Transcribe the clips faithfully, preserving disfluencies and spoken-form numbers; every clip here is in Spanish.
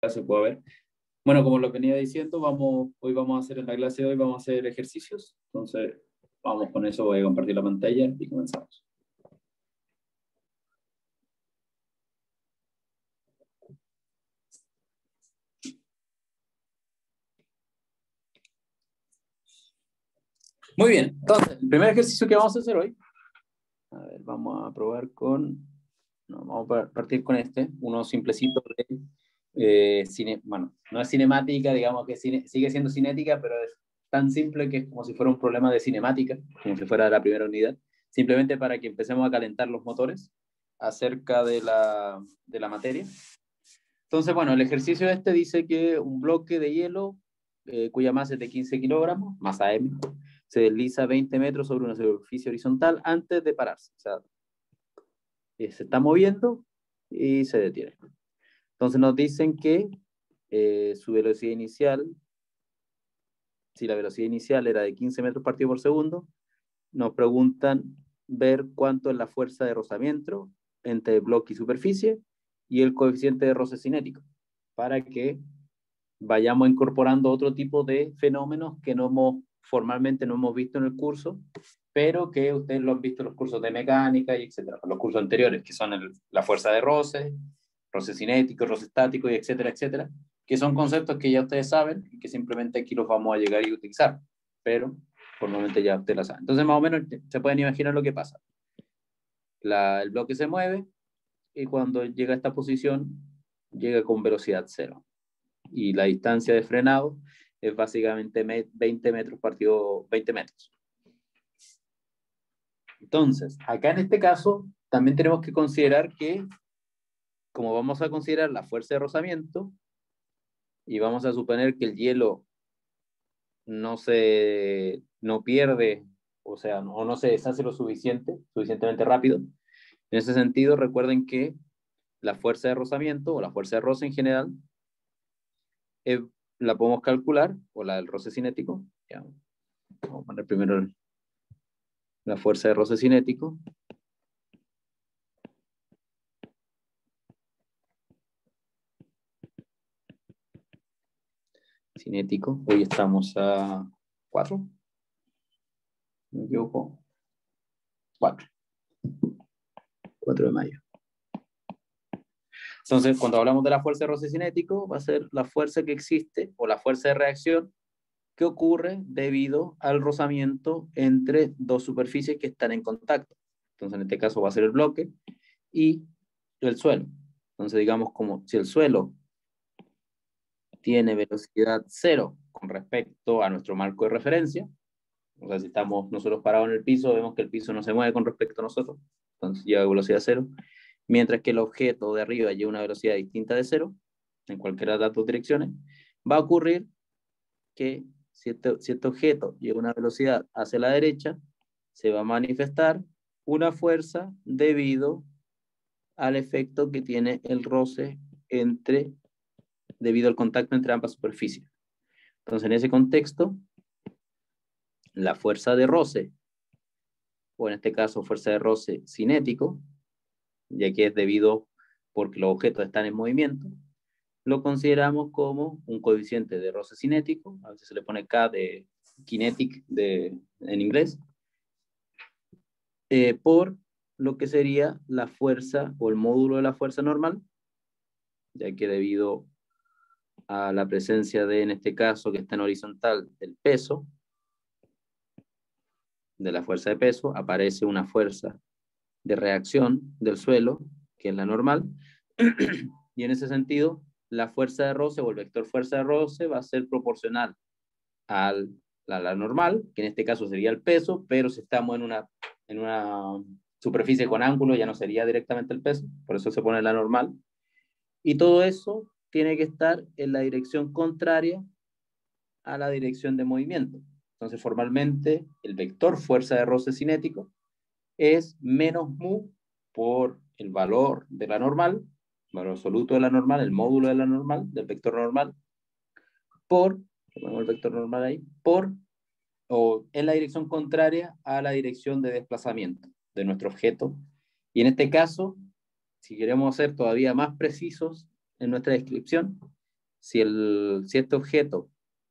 se puede ver. Bueno, como lo venía diciendo, vamos, hoy vamos a hacer en la clase de hoy, vamos a hacer ejercicios. Entonces, vamos con eso, voy a compartir la pantalla y comenzamos. Muy bien, entonces, el primer ejercicio que vamos a hacer hoy, a ver, vamos a probar con, no, vamos a partir con este, uno simplecito de, eh, cine, bueno, no es cinemática, digamos que cine, sigue siendo cinética, pero es tan simple que es como si fuera un problema de cinemática, como si fuera la primera unidad, simplemente para que empecemos a calentar los motores acerca de la, de la materia. Entonces, bueno, el ejercicio este dice que un bloque de hielo, eh, cuya masa es de quince kilogramos, masa M, se desliza veinte metros sobre una superficie horizontal antes de pararse. O sea, eh, se está moviendo y se detiene. Entonces nos dicen que eh, su velocidad inicial, si la velocidad inicial era de quince metros partido por segundo, nos preguntan ver cuánto es la fuerza de rozamiento entre bloque y superficie y el coeficiente de roce cinético, para que vayamos incorporando otro tipo de fenómenos que no hemos, formalmente no hemos visto en el curso, pero que ustedes lo han visto en los cursos de mecánica y etcétera, los cursos anteriores, que son el, la fuerza de roce, roce cinético, roce estático y etcétera, etcétera, que son conceptos que ya ustedes saben y que simplemente aquí los vamos a llegar y utilizar, pero formalmente ya ustedes lo saben. Entonces, más o menos se pueden imaginar lo que pasa. La, el bloque se mueve y cuando llega a esta posición, llega con velocidad cero. Y la distancia de frenado es básicamente veinte metros partido veinte metros. Entonces, acá en este caso, también tenemos que considerar que, como vamos a considerar la fuerza de rozamiento, y vamos a suponer que el hielo no se, no pierde, o sea, o no se deshace lo suficiente, suficientemente rápido. En ese sentido, recuerden que la fuerza de rozamiento, o la fuerza de roce en general, eh, la podemos calcular, o la del roce cinético. Ya. Vamos a poner primero la fuerza de roce cinético. Cinético, hoy estamos a cuatro. Me equivoco. cuatro. cuatro de mayo. Entonces, cuando hablamos de la fuerza de roce cinético, va a ser la fuerza que existe, o la fuerza de reacción, que ocurre debido al rozamiento entre dos superficies que están en contacto. Entonces, en este caso va a ser el bloque y el suelo. Entonces, digamos como si el suelo tiene velocidad cero con respecto a nuestro marco de referencia, o sea, si estamos nosotros parados en el piso, vemos que el piso no se mueve con respecto a nosotros, entonces lleva velocidad cero, mientras que el objeto de arriba lleva una velocidad distinta de cero, en cualquiera de las dos direcciones, va a ocurrir que si este, si este objeto lleva una velocidad hacia la derecha, se va a manifestar una fuerza debido al efecto que tiene el roce entre, debido al contacto entre ambas superficies. Entonces, en ese contexto, la fuerza de roce, o en este caso fuerza de roce cinético, ya que es debido porque los objetos están en movimiento, lo consideramos como un coeficiente de roce cinético, a veces se le pone K de kinetic de, en inglés, eh, por lo que sería la fuerza o el módulo de la fuerza normal, ya que debido a la presencia de, en este caso, que está en horizontal, del peso, de la fuerza de peso, aparece una fuerza de reacción del suelo, que es la normal, y en ese sentido, la fuerza de roce o el vector fuerza de roce va a ser proporcional al, a la normal, que en este caso sería el peso, pero si estamos en una, en una superficie con ángulo ya no sería directamente el peso, por eso se pone la normal, y todo eso tiene que estar en la dirección contraria a la dirección de movimiento. Entonces, formalmente, el vector fuerza de roce cinético es menos mu por el valor de la normal, el valor absoluto de la normal, el módulo de la normal, del vector normal, por, ponemos el vector normal ahí, por, o en la dirección contraria a la dirección de desplazamiento de nuestro objeto. Y en este caso, si queremos ser todavía más precisos en nuestra descripción, si, el, si este objeto,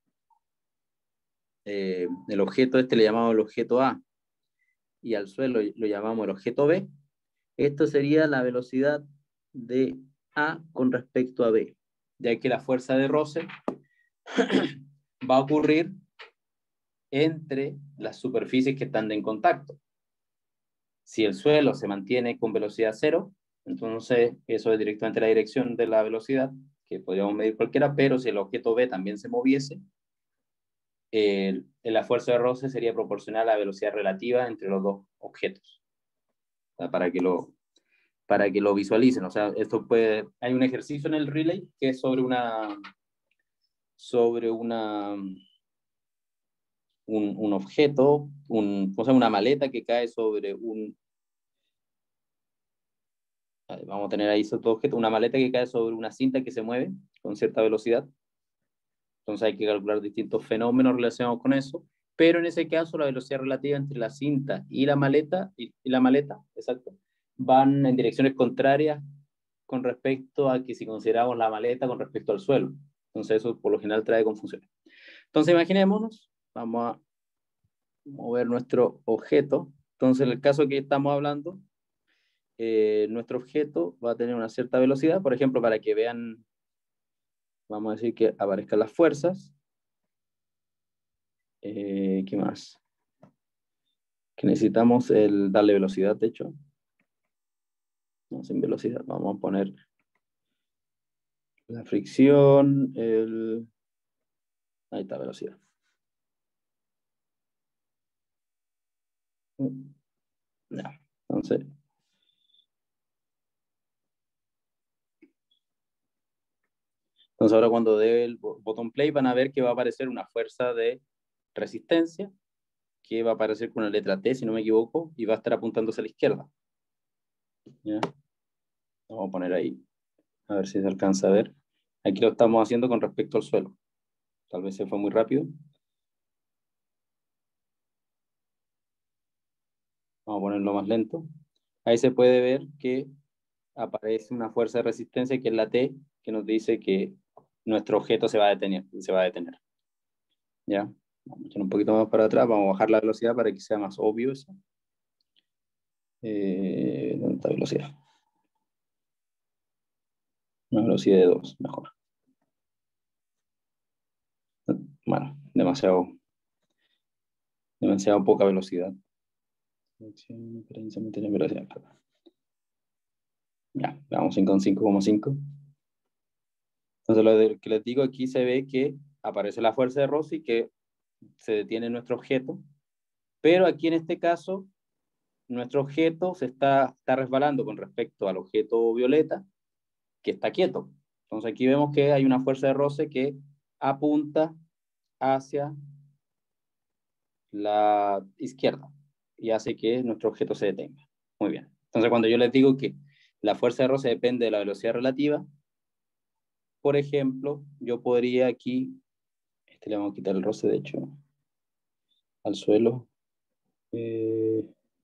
eh, el objeto este le llamamos el objeto A, y al suelo lo llamamos el objeto B, esto sería la velocidad de A con respecto a B, ya que la fuerza de roce va a ocurrir entre las superficies que están en contacto. Si el suelo se mantiene con velocidad cero, entonces eso es directamente la dirección de la velocidad, que podríamos medir cualquiera, pero si el objeto B también se moviese, eh, la fuerza de roce sería proporcional a la velocidad relativa entre los dos objetos. O sea, para que lo, para que lo visualicen. O sea, esto puede, hay un ejercicio en el relay que es sobre una, sobre una, un, un objeto, un, o sea, una maleta que cae sobre un, vamos a tener ahí esos dos objetos, una maleta que cae sobre una cinta que se mueve con cierta velocidad. Entonces hay que calcular distintos fenómenos relacionados con eso, pero en ese caso la velocidad relativa entre la cinta y la maleta, y, y la maleta, exacto, van en direcciones contrarias con respecto a que si consideramos la maleta con respecto al suelo. Entonces eso por lo general trae confusión. Entonces imaginémonos, vamos a mover nuestro objeto. Entonces en el caso que estamos hablando, eh, nuestro objeto va a tener una cierta velocidad, por ejemplo, para que vean, vamos a decir que aparezcan las fuerzas. Eh, ¿Qué más? Que necesitamos el darle velocidad, de hecho. No, sin velocidad, vamos a poner la fricción, el... ahí está, velocidad. Ya, entonces... Entonces ahora cuando dé el botón play van a ver que va a aparecer una fuerza de resistencia que va a aparecer con la letra T, si no me equivoco, y va a estar apuntándose a la izquierda. ¿Ya? Vamos a poner ahí, a ver si se alcanza a ver. Aquí lo estamos haciendo con respecto al suelo. Tal vez se fue muy rápido. Vamos a ponerlo más lento. Ahí se puede ver que aparece una fuerza de resistencia que es la T, que nos dice que nuestro objeto se va a detener. Se va a detener. ¿Ya? Vamos a echar un poquito más para atrás, vamos a bajar la velocidad para que sea más obvio eso. Eh, ¿Dónde está velocidad? Una velocidad de dos, mejor. Bueno, demasiado, demasiado poca velocidad. Ya, vamos cinco coma cinco coma cinco. Entonces lo que les digo aquí se ve que aparece la fuerza de roce y que se detiene nuestro objeto, pero aquí en este caso nuestro objeto se está, está resbalando con respecto al objeto violeta, que está quieto. Entonces aquí vemos que hay una fuerza de roce que apunta hacia la izquierda y hace que nuestro objeto se detenga. Muy bien. Entonces cuando yo les digo que la fuerza de roce depende de la velocidad relativa, por ejemplo, yo podría aquí, este le vamos a quitar el roce de hecho, al suelo. Eh,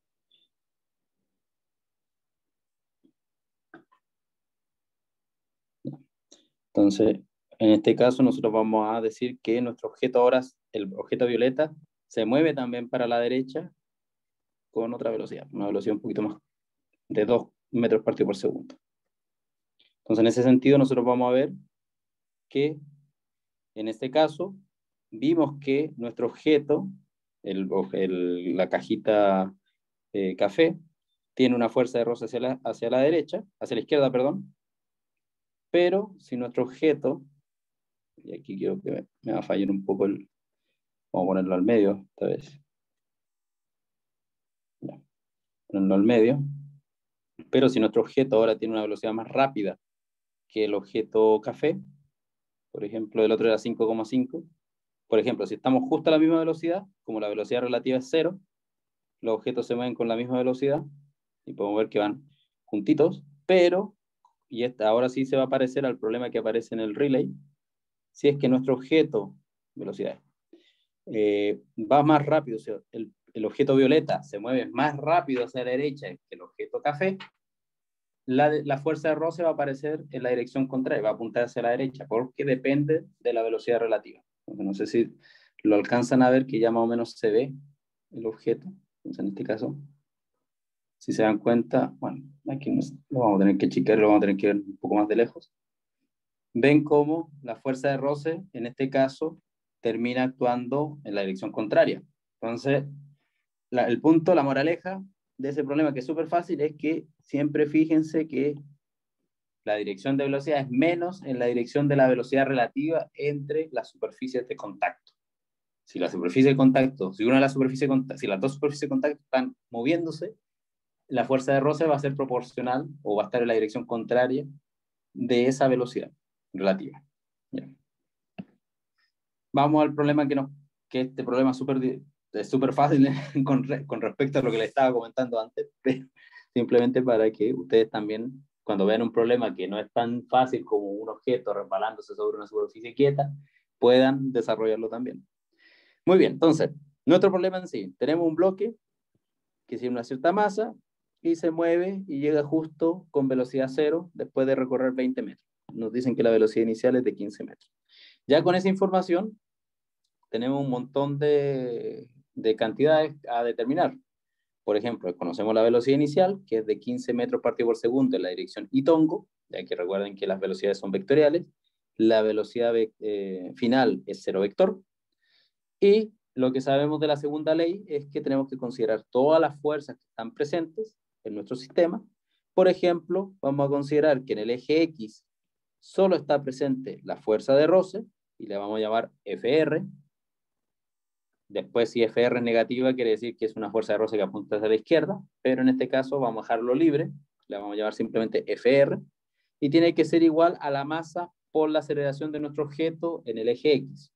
Entonces, en este caso nosotros vamos a decir que nuestro objeto ahora, el objeto violeta, se mueve también para la derecha con otra velocidad, una velocidad un poquito más de dos metros partido por segundo. Entonces, en ese sentido, nosotros vamos a ver que en este caso vimos que nuestro objeto, el, el, la cajita eh, café, tiene una fuerza de roce hacia la, hacia la derecha, hacia la izquierda, perdón, pero si nuestro objeto, y aquí quiero que me, me va a fallar un poco el, vamos a ponerlo al medio esta vez, ya, ponerlo al medio, pero si nuestro objeto ahora tiene una velocidad más rápida que el objeto café, por ejemplo, el otro era cinco coma cinco, por ejemplo, si estamos justo a la misma velocidad, como la velocidad relativa es cero, los objetos se mueven con la misma velocidad y podemos ver que van juntitos, pero, y esta, ahora sí se va a parecer al problema que aparece en el relay, si es que nuestro objeto, velocidad, eh, va más rápido, o sea, el, el objeto violeta se mueve más rápido hacia la derecha que el objeto café, la, la fuerza de roce va a aparecer en la dirección contraria, va a apuntar hacia la derecha, porque depende de la velocidad relativa. Entonces, no sé si lo alcanzan a ver, que ya más o menos se ve el objeto. Entonces, en este caso, si se dan cuenta, bueno, aquí no, lo vamos a tener que chequear, lo vamos a tener que ver un poco más de lejos. Ven cómo la fuerza de roce, en este caso, termina actuando en la dirección contraria. Entonces, la, el punto, la moraleja de ese problema, que es súper fácil, es que siempre fíjense que la dirección de velocidad es menos en la dirección de la velocidad relativa entre las superficies de contacto. Si la superficie de contacto, si una de las superficies de contacto, si las dos superficies de contacto están moviéndose, la fuerza de roce va a ser proporcional o va a estar en la dirección contraria de esa velocidad relativa. Bien. Vamos al problema que no, que este problema es súper es súper fácil con, con respecto a lo que les estaba comentando antes, pero simplemente para que ustedes también, cuando vean un problema que no es tan fácil como un objeto resbalándose sobre una superficie quieta, puedan desarrollarlo también. Muy bien, entonces, nuestro problema en sí, tenemos un bloque que tiene una cierta masa y se mueve y llega justo con velocidad cero después de recorrer veinte metros. Nos dicen que la velocidad inicial es de quince metros. Ya con esa información, tenemos un montón de, de cantidades a determinar. Por ejemplo, conocemos la velocidad inicial, que es de quince metros partido por segundo en la dirección y tongo, ya que recuerden que las velocidades son vectoriales. La velocidad eh, final es cero vector. Y lo que sabemos de la segunda ley es que tenemos que considerar todas las fuerzas que están presentes en nuestro sistema. Por ejemplo, vamos a considerar que en el eje X solo está presente la fuerza de roce, y le vamos a llamar F R. Después, si F R es negativa, quiere decir que es una fuerza de roce que apunta hacia la izquierda, pero en este caso vamos a dejarlo libre, le vamos a llamar simplemente F R, y tiene que ser igual a la masa por la aceleración de nuestro objeto en el eje X,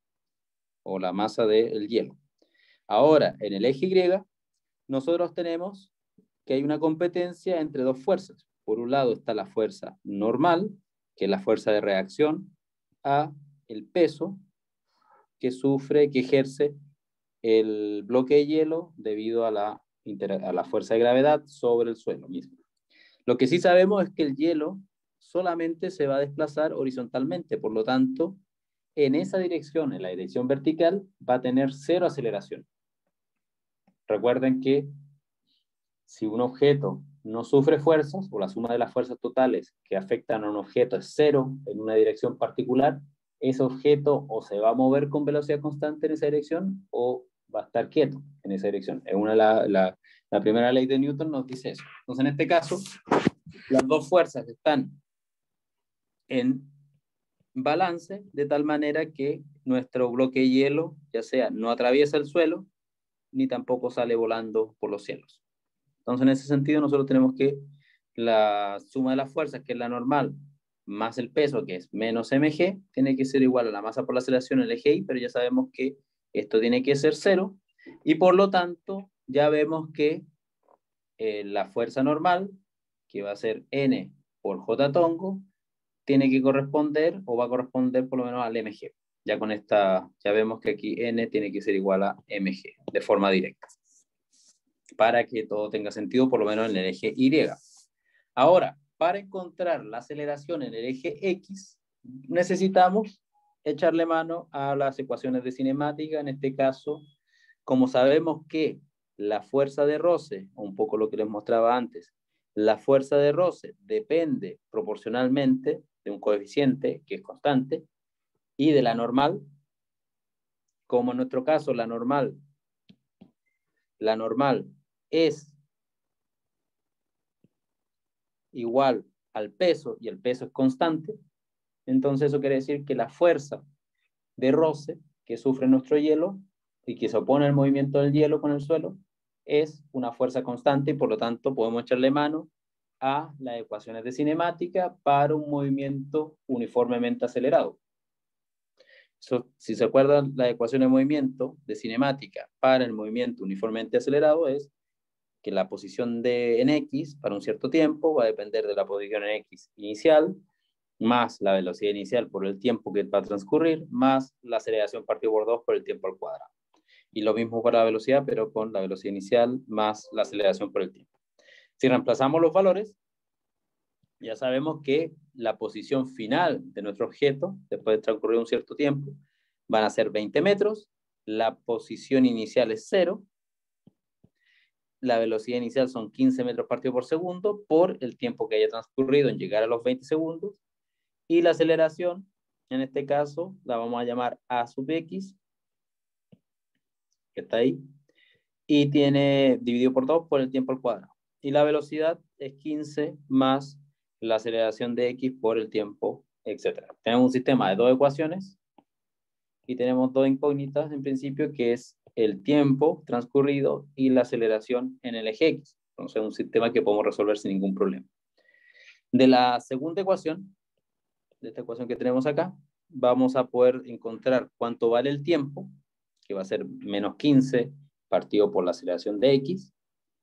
o la masa del hielo. Ahora, en el eje Y, nosotros tenemos que hay una competencia entre dos fuerzas. Por un lado está la fuerza normal, que es la fuerza de reacción, a el peso que sufre, que ejerce el bloque de hielo debido a la, a la fuerza de gravedad sobre el suelo mismo. Lo que sí sabemos es que el hielo solamente se va a desplazar horizontalmente, por lo tanto, en esa dirección, en la dirección vertical, va a tener cero aceleración. Recuerden que si un objeto no sufre fuerzas, o la suma de las fuerzas totales que afectan a un objeto es cero en una dirección particular, ese objeto o se va a mover con velocidad constante en esa dirección o va a estar quieto en esa dirección. Es una, la, la, la primera ley de Newton nos dice eso. Entonces, en este caso, las dos fuerzas están en balance, de tal manera que nuestro bloque de hielo, ya sea no atraviesa el suelo, ni tampoco sale volando por los cielos. Entonces, en ese sentido, nosotros tenemos que la suma de las fuerzas, que es la normal, más el peso, que es menos mg, tiene que ser igual a la masa por la aceleración en el eje Y, pero ya sabemos que esto tiene que ser cero, y por lo tanto, ya vemos que eh, la fuerza normal, que va a ser N por J tongo, tiene que corresponder, o va a corresponder por lo menos al mg. Ya con esta, ya vemos que aquí N tiene que ser igual a mg, de forma directa, para que todo tenga sentido, por lo menos en el eje Y. Ahora, para encontrar la aceleración en el eje X, necesitamos echarle mano a las ecuaciones de cinemática. En este caso, como sabemos que la fuerza de roce, un poco lo que les mostraba antes, la fuerza de roce depende proporcionalmente de un coeficiente que es constante y de la normal, como en nuestro caso la normal, la normal es igual al peso y el peso es constante, entonces eso quiere decir que la fuerza de roce que sufre nuestro hielo y que se opone al movimiento del hielo con el suelo es una fuerza constante, y por lo tanto podemos echarle mano a las ecuaciones de cinemática para un movimiento uniformemente acelerado. So, si se acuerdan, la ecuación de movimiento de cinemática para el movimiento uniformemente acelerado es que la posición de en X para un cierto tiempo va a depender de la posición en X inicial, más la velocidad inicial por el tiempo que va a transcurrir, más la aceleración partido por dos por el tiempo al cuadrado. Y lo mismo para la velocidad, pero con la velocidad inicial más la aceleración por el tiempo. Si reemplazamos los valores, ya sabemos que la posición final de nuestro objeto, después de transcurrir un cierto tiempo, van a ser veinte metros, la posición inicial es cero, la velocidad inicial son quince metros partido por segundo por el tiempo que haya transcurrido en llegar a los veinte segundos, y la aceleración, en este caso, la vamos a llamar A sub X, que está ahí, y tiene dividido por dos por el tiempo al cuadrado. Y la velocidad es quince más la aceleración de X por el tiempo, etcétera. Tenemos un sistema de dos ecuaciones y tenemos dos incógnitas en principio, que es el tiempo transcurrido y la aceleración en el eje X. Entonces, un sistema que podemos resolver sin ningún problema. De la segunda ecuación, de esta ecuación que tenemos acá, vamos a poder encontrar cuánto vale el tiempo, que va a ser menos quince partido por la aceleración de X,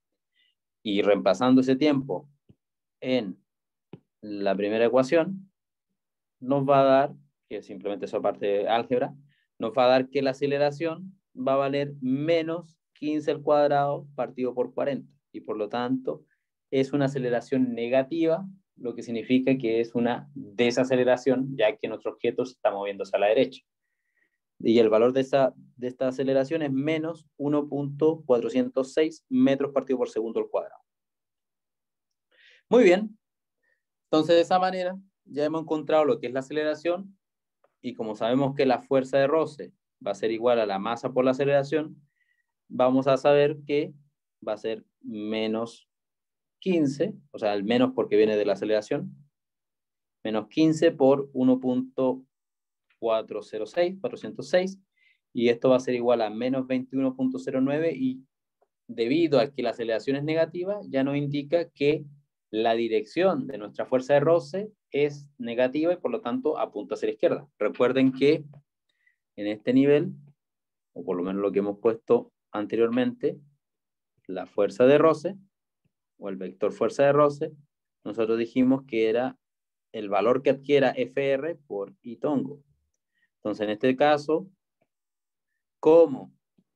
y reemplazando ese tiempo en la primera ecuación, nos va a dar, que simplemente es parte de álgebra, nos va a dar que la aceleración va a valer menos quince al cuadrado partido por cuarenta, y por lo tanto es una aceleración negativa, lo que significa que es una desaceleración, ya que nuestro objeto se está moviéndose a la derecha. Y el valor de esta, de esta aceleración es menos uno punto cuatrocientos seis metros partido por segundo al cuadrado. Muy bien, entonces de esa manera ya hemos encontrado lo que es la aceleración, y como sabemos que la fuerza de roce va a ser igual a la masa por la aceleración, vamos a saber que va a ser menos quince, o sea, el menos porque viene de la aceleración, menos quince por uno punto cuatrocientos seis, y esto va a ser igual a menos veintiuno punto cero nueve, y debido a que la aceleración es negativa, ya nos indica que la dirección de nuestra fuerza de roce es negativa y por lo tanto apunta hacia la izquierda. Recuerden que en este nivel, o por lo menos lo que hemos puesto anteriormente, la fuerza de roce, o el vector fuerza de roce, nosotros dijimos que era el valor que adquiera F R por I tongo. Entonces, en este caso, como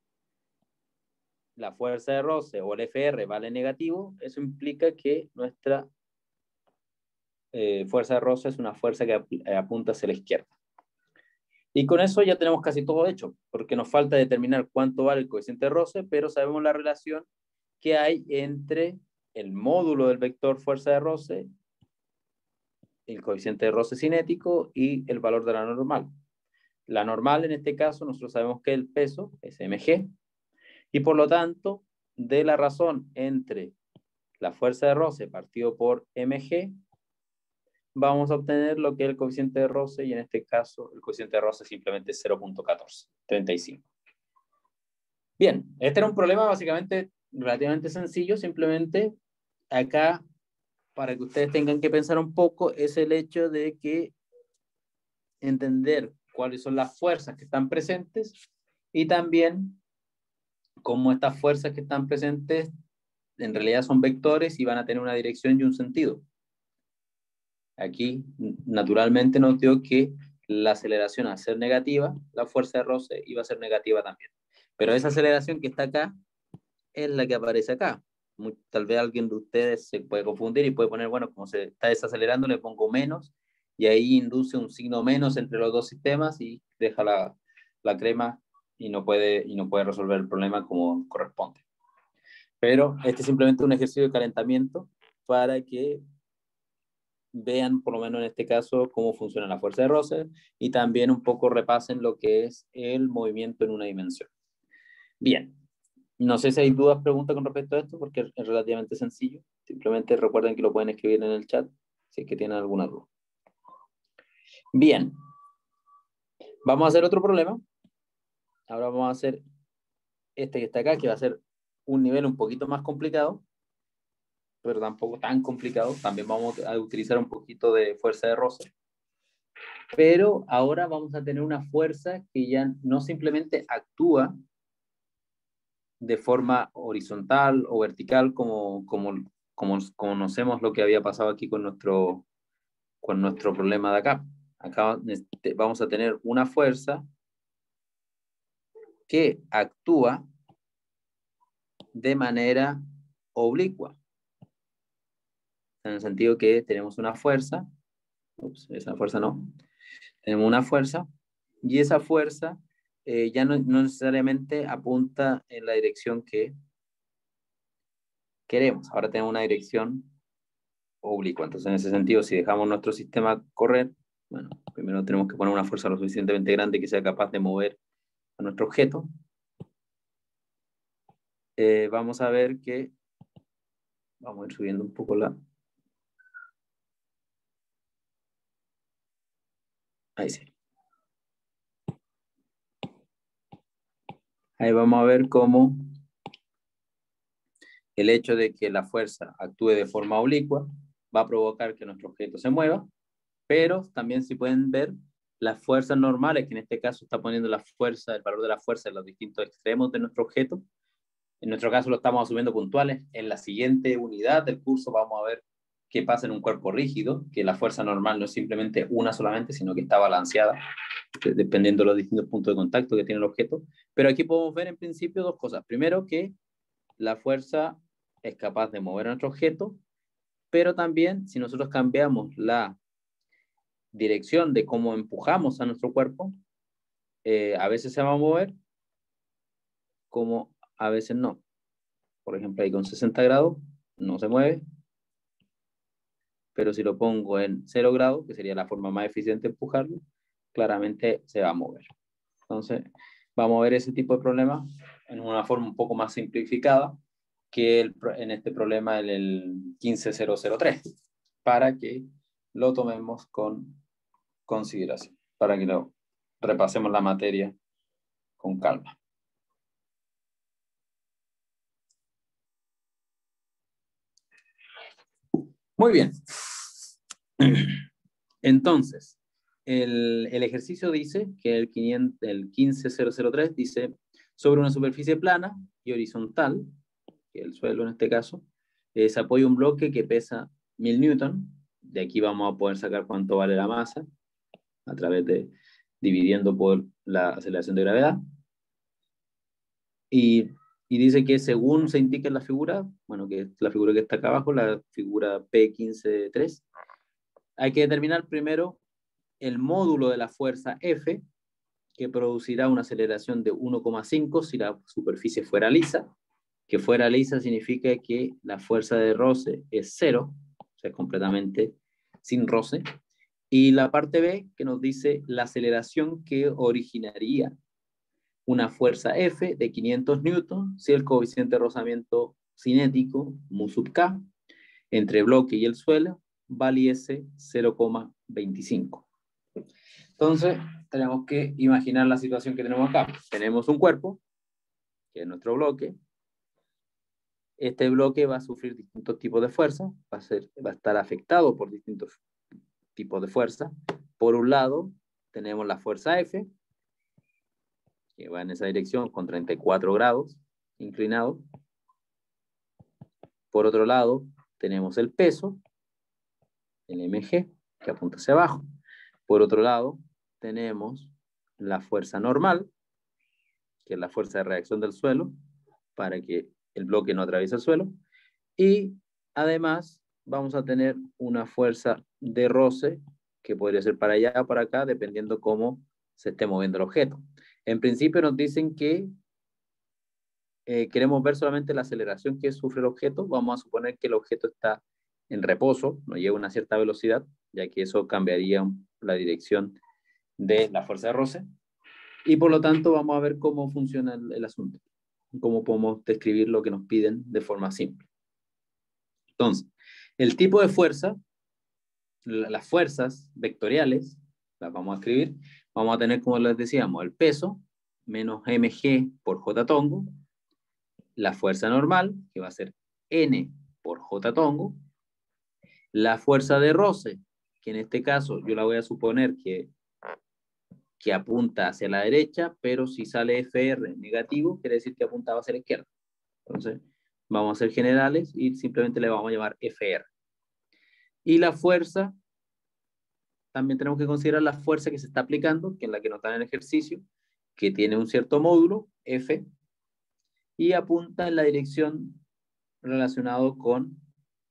la fuerza de roce o el F R vale negativo, eso implica que nuestra eh, fuerza de roce es una fuerza que ap apunta hacia la izquierda. Y con eso ya tenemos casi todo hecho, porque nos falta determinar cuánto vale el coeficiente de roce, pero sabemos la relación que hay entre el módulo del vector fuerza de roce, el coeficiente de roce cinético y el valor de la normal. La normal, en este caso, nosotros sabemos que el peso es mg, y por lo tanto, de la razón entre la fuerza de roce partido por mg, vamos a obtener lo que es el coeficiente de roce, y en este caso el coeficiente de roce simplemente es cero punto catorce treinta y cinco. Bien, este era un problema básicamente relativamente sencillo, simplemente acá, para que ustedes tengan que pensar un poco, es el hecho de que entender cuáles son las fuerzas que están presentes, y también cómo estas fuerzas que están presentes en realidad son vectores y van a tener una dirección y un sentido. Aquí, naturalmente, nos dio que la aceleración, al ser negativa, la fuerza de roce iba a ser negativa también. Pero esa aceleración que está acá es la que aparece acá. Muy, tal vez alguien de ustedes se puede confundir y puede poner, bueno, como se está desacelerando, le pongo menos, y ahí induce un signo menos entre los dos sistemas y deja la, la crema y no, puede, y no puede resolver el problema como corresponde. Pero este es simplemente un ejercicio de calentamiento para que vean, por lo menos en este caso, cómo funciona la fuerza de roce, y también un poco repasen lo que es el movimiento en una dimensión. Bien, no sé si hay dudas, preguntas con respecto a esto, porque es relativamente sencillo. Simplemente recuerden que lo pueden escribir en el chat si es que tienen alguna duda. Bien, vamos a hacer otro problema. Ahora vamos a hacer este que está acá, que va a ser un nivel un poquito más complicado, pero tampoco tan complicado. También vamos a utilizar un poquito de fuerza de roce. Pero ahora vamos a tener una fuerza que ya no simplemente actúa de forma horizontal o vertical, como, como, como conocemos lo que había pasado aquí con nuestro, con nuestro problema de acá. Acá vamos a tener una fuerza que actúa de manera oblicua. en el sentido que tenemos una fuerza, ups, esa fuerza no, tenemos una fuerza, y esa fuerza eh, ya no, no necesariamente apunta en la dirección que queremos. Ahora tenemos una dirección oblicua. Entonces, en ese sentido, si dejamos nuestro sistema correr, bueno, primero tenemos que poner una fuerza lo suficientemente grande que sea capaz de mover a nuestro objeto. Eh, vamos a ver que, vamos a ir subiendo un poco la... Ahí sí. Ahí vamos a ver cómo el hecho de que la fuerza actúe de forma oblicua va a provocar que nuestro objeto se mueva, pero también si pueden ver las fuerzas normales, que en este caso está poniendo la fuerza, el valor de la fuerza en los distintos extremos de nuestro objeto. En nuestro caso lo estamos asumiendo puntuales. En la siguiente unidad del curso vamos a ver qué pasa en un cuerpo rígido, que la fuerza normal no es simplemente una solamente, sino que está balanceada, dependiendo de los distintos puntos de contacto que tiene el objeto. Pero aquí podemos ver en principio dos cosas. Primero, que la fuerza es capaz de mover a nuestro objeto, pero también si nosotros cambiamos la dirección de cómo empujamos a nuestro cuerpo, eh, a veces se va a mover, como a veces no. Por ejemplo, ahí con sesenta grados no se mueve, pero si lo pongo en cero grados, que sería la forma más eficiente de empujarlo, claramente se va a mover. Entonces, vamos a ver ese tipo de problemas en una forma un poco más simplificada que el, en este problema en el quince mil tres, para que lo tomemos con consideración, para que lo repasemos la materia con calma. Muy bien. Entonces, el, el ejercicio dice que el, quinientos, el quince mil tres dice, sobre una superficie plana y horizontal, que es el suelo en este caso, eh, se apoya un bloque que pesa mil newton. De aquí vamos a poder sacar cuánto vale la masa a través de dividiendo por la aceleración de gravedad. Y, y dice que según se indica en la figura, bueno, que es la figura que está acá abajo, la figura P quince tres, hay que determinar primero el módulo de la fuerza F, que producirá una aceleración de uno coma cinco si la superficie fuera lisa. Que fuera lisa significa que la fuerza de roce es cero, o sea, es completamente sin roce. Y la parte B, que nos dice la aceleración que originaría una fuerza F de quinientos newtons si el coeficiente de rozamiento cinético, mu sub k, entre bloque y el suelo, valiese cero coma veinticinco. Entonces, tenemos que imaginar la situación que tenemos acá. Tenemos un cuerpo, que es nuestro bloque. Este bloque va a sufrir distintos tipos de fuerza, va a, ser, va a estar afectado por distintos tipos de fuerza. Por un lado, tenemos la fuerza F, que va en esa dirección con treinta y cuatro grados inclinado. Por otro lado, tenemos el peso, el mg, que apunta hacia abajo. Por otro lado, tenemos la fuerza normal, que es la fuerza de reacción del suelo, para que el bloque no atraviese el suelo. Y además vamos a tener una fuerza de roce, que podría ser para allá o para acá, dependiendo cómo se esté moviendo el objeto. En principio nos dicen que eh, queremos ver solamente la aceleración que sufre el objeto. Vamos a suponer que el objeto está en reposo, no lleva una cierta velocidad, ya que eso cambiaría la dirección de la fuerza de roce. Y por lo tanto vamos a ver cómo funciona el, el asunto, cómo podemos describir lo que nos piden de forma simple. Entonces, el tipo de fuerza, la, las fuerzas vectoriales, las vamos a escribir, vamos a tener, como les decíamos, el peso menos mg por j tongo, la fuerza normal, que va a ser n por j tongo, la fuerza de roce, que en este caso yo la voy a suponer que, que apunta hacia la derecha, pero si sale Fr negativo, quiere decir que apuntaba hacia la izquierda. Entonces, vamos a ser generales y simplemente le vamos a llamar Fr. Y la fuerza, también tenemos que considerar la fuerza que se está aplicando, que es la que nos da en el ejercicio, que tiene un cierto módulo, F, y apunta en la dirección relacionado con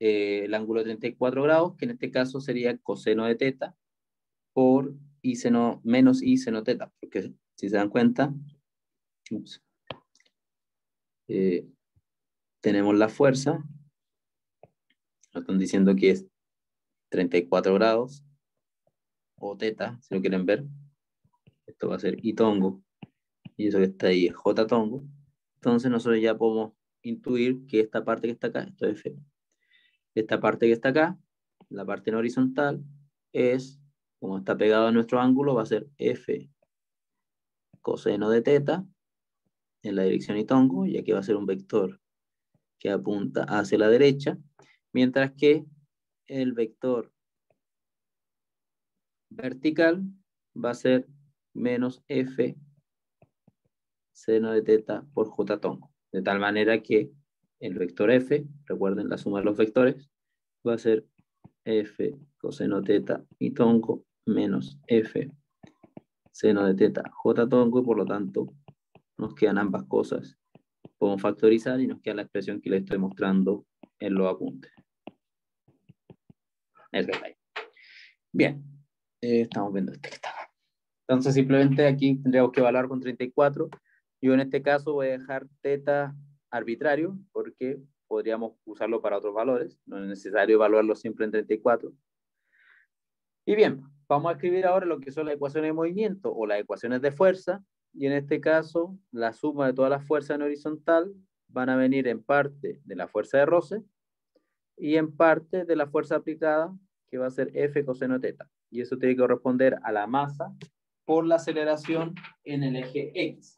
eh, el ángulo de treinta y cuatro grados, que en este caso sería coseno de teta por i seno, menos i seno teta, porque si se dan cuenta, ups, eh, tenemos la fuerza, nos están diciendo que es treinta y cuatro grados, o teta, si lo quieren ver. Esto va a ser i tongo, y eso que está ahí es j tongo. Entonces nosotros ya podemos intuir que esta parte que está acá, esto es F. Esta parte que está acá, la parte en horizontal, es, como está pegado a nuestro ángulo, va a ser F coseno de teta en la dirección y tongo, y aquí va a ser un vector que apunta hacia la derecha, mientras que el vector vertical va a ser menos F seno de teta por j tongo, de tal manera que el vector F, recuerden la suma de los vectores, va a ser F coseno teta y tongo menos F seno de teta j tongo, y por lo tanto nos quedan ambas cosas. Podemos factorizar y nos queda la expresión que les estoy mostrando en los apuntes. Es que está ahí. Bien, eh, estamos viendo este que está acá. Entonces simplemente aquí tendríamos que evaluar con treinta y cuatro. Yo en este caso voy a dejar teta arbitrario porque podríamos usarlo para otros valores. No es necesario evaluarlo siempre en treinta y cuatro. Y bien, vamos a escribir ahora lo que son las ecuaciones de movimiento o las ecuaciones de fuerza. Y en este caso, la suma de todas las fuerzas en horizontal van a venir en parte de la fuerza de roce y en parte de la fuerza aplicada, que va a ser F coseno teta. Y eso tiene que corresponder a la masa por la aceleración en el eje X.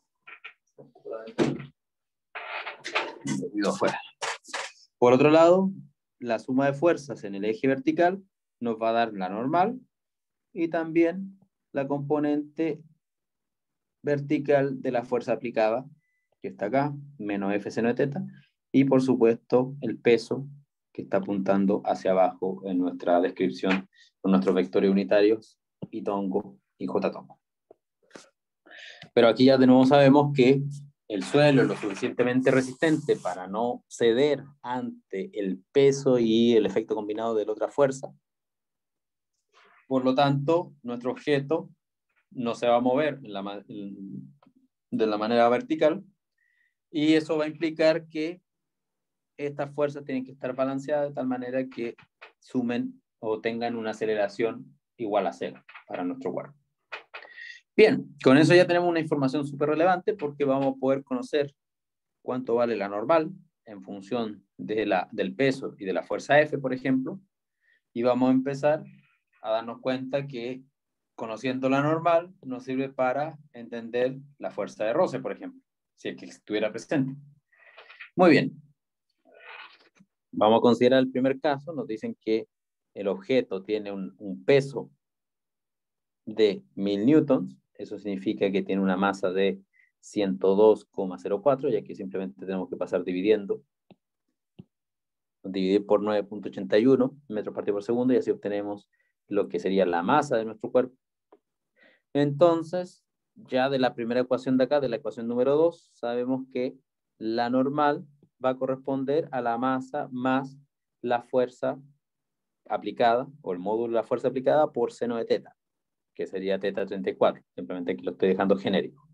Por otro lado, la suma de fuerzas en el eje vertical nos va a dar la normal y también la componente vertical de la fuerza aplicada, que está acá, menos F seno de teta, y por supuesto el peso que está apuntando hacia abajo en nuestra descripción con nuestros vectores unitarios, y tongo y j tongo. Pero aquí ya de nuevo sabemos que el suelo es lo suficientemente resistente para no ceder ante el peso y el efecto combinado de la otra fuerza. Por lo tanto, nuestro objeto no se va a mover en la, en, de la manera vertical, y eso va a implicar que estas fuerzas tienen que estar balanceadas de tal manera que sumen o tengan una aceleración igual a cero para nuestro cuerpo. Bien, con eso ya tenemos una información súper relevante porque vamos a poder conocer cuánto vale la normal en función de la, del peso y de la fuerza F, por ejemplo, y vamos a empezar a darnos cuenta que conociendo la normal nos sirve para entender la fuerza de roce, por ejemplo, si es que estuviera presente. Muy bien. Vamos a considerar el primer caso. Nos dicen que el objeto tiene un, un peso de mil newtons. Eso significa que tiene una masa de ciento dos coma cero cuatro, y aquí simplemente tenemos que pasar dividiendo. Dividir por nueve punto ochenta y uno metros partido por segundo, y así obtenemos lo que sería la masa de nuestro cuerpo. Entonces, ya de la primera ecuación de acá, de la ecuación número dos, sabemos que la normal va a corresponder a la masa más la fuerza aplicada, o el módulo de la fuerza aplicada por seno de teta, que sería teta treinta y cuatro. Simplemente aquí lo estoy dejando genérico.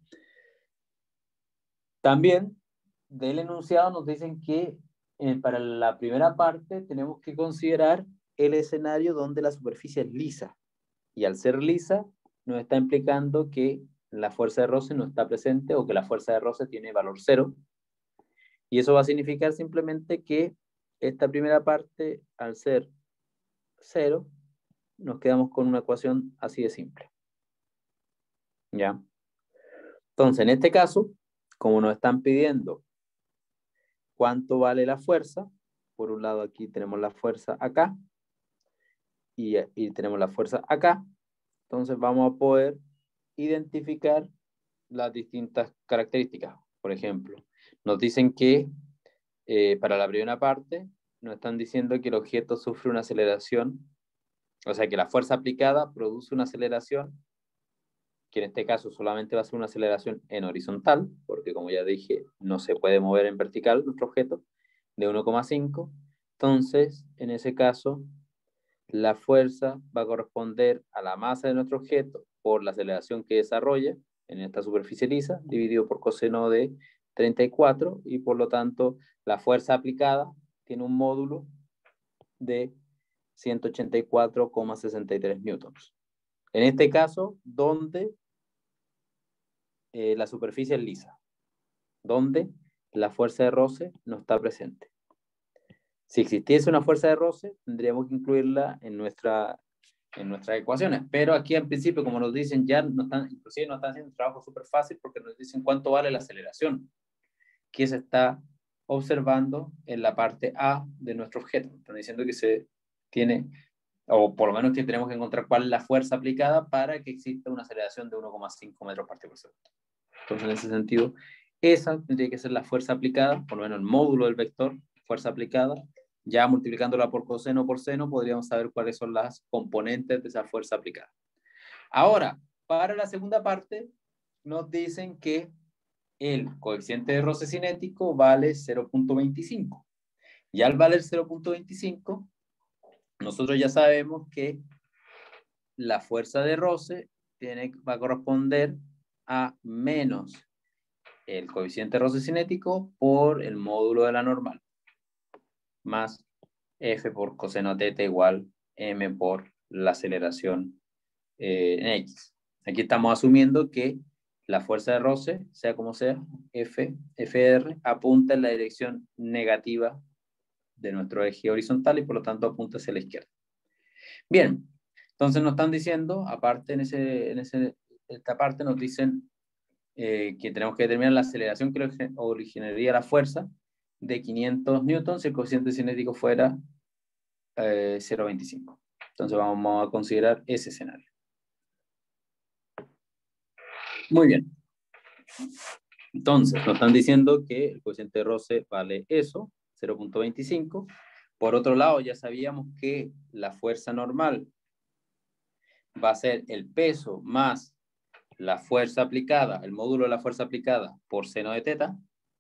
También del enunciado nos dicen que eh, para la primera parte tenemos que considerar el escenario donde la superficie es lisa. Y al ser lisa, nos está implicando que la fuerza de roce no está presente, o que la fuerza de roce tiene valor cero. Y eso va a significar simplemente que esta primera parte, al ser cero, nos quedamos con una ecuación así de simple. ¿Ya? Entonces, en este caso, como nos están pidiendo cuánto vale la fuerza, por un lado aquí tenemos la fuerza acá, y, y tenemos la fuerza acá, entonces vamos a poder identificar las distintas características. Por ejemplo, nos dicen que eh, para la primera parte nos están diciendo que el objeto sufre una aceleración, o sea que la fuerza aplicada produce una aceleración, que en este caso solamente va a ser una aceleración en horizontal, porque como ya dije, no se puede mover en vertical nuestro objeto, de uno coma cinco, Entonces, en ese caso, la fuerza va a corresponder a la masa de nuestro objeto por la aceleración que desarrolla en esta superficie lisa, dividido por coseno de treinta y cuatro, y por lo tanto, la fuerza aplicada tiene un módulo de ciento ochenta y cuatro coma sesenta y tres newtons. En este caso, donde eh, la superficie es lisa, donde la fuerza de roce no está presente. Si existiese una fuerza de roce, tendríamos que incluirla en, nuestra, en nuestras ecuaciones. Pero aquí en principio, como nos dicen, ya no están, inclusive nos están haciendo un trabajo súper fácil porque nos dicen cuánto vale la aceleración que se está observando en la parte A de nuestro objeto. Están diciendo que se tiene, o por lo menos que tenemos que encontrar cuál es la fuerza aplicada para que exista una aceleración de uno coma cinco metros por partido por segundo. Entonces, en ese sentido, esa tendría que ser la fuerza aplicada, por lo menos el módulo del vector, fuerza aplicada. Ya multiplicándola por coseno por seno, podríamos saber cuáles son las componentes de esa fuerza aplicada. Ahora, para la segunda parte, nos dicen que el coeficiente de roce cinético vale cero punto veinticinco. Y al valer cero punto veinticinco, nosotros ya sabemos que la fuerza de roce tiene, va a corresponder a menos el coeficiente de roce cinético por el módulo de la normal, más F por coseno teta igual M por la aceleración eh, en X. Aquí estamos asumiendo que la fuerza de roce, sea como sea, F, F R, apunta en la dirección negativa de nuestro eje horizontal y por lo tanto apunta hacia la izquierda. Bien, entonces nos están diciendo, aparte en, ese, en ese, esta parte nos dicen eh, que tenemos que determinar la aceleración que originaría la fuerza de quinientos newtons si el coeficiente cinético fuera eh, cero punto veinticinco. Entonces vamos a considerar ese escenario. Muy bien. Entonces nos están diciendo que el coeficiente de roce vale eso, cero punto veinticinco. Por otro lado, ya sabíamos que la fuerza normal va a ser el peso más la fuerza aplicada, el módulo de la fuerza aplicada por seno de teta.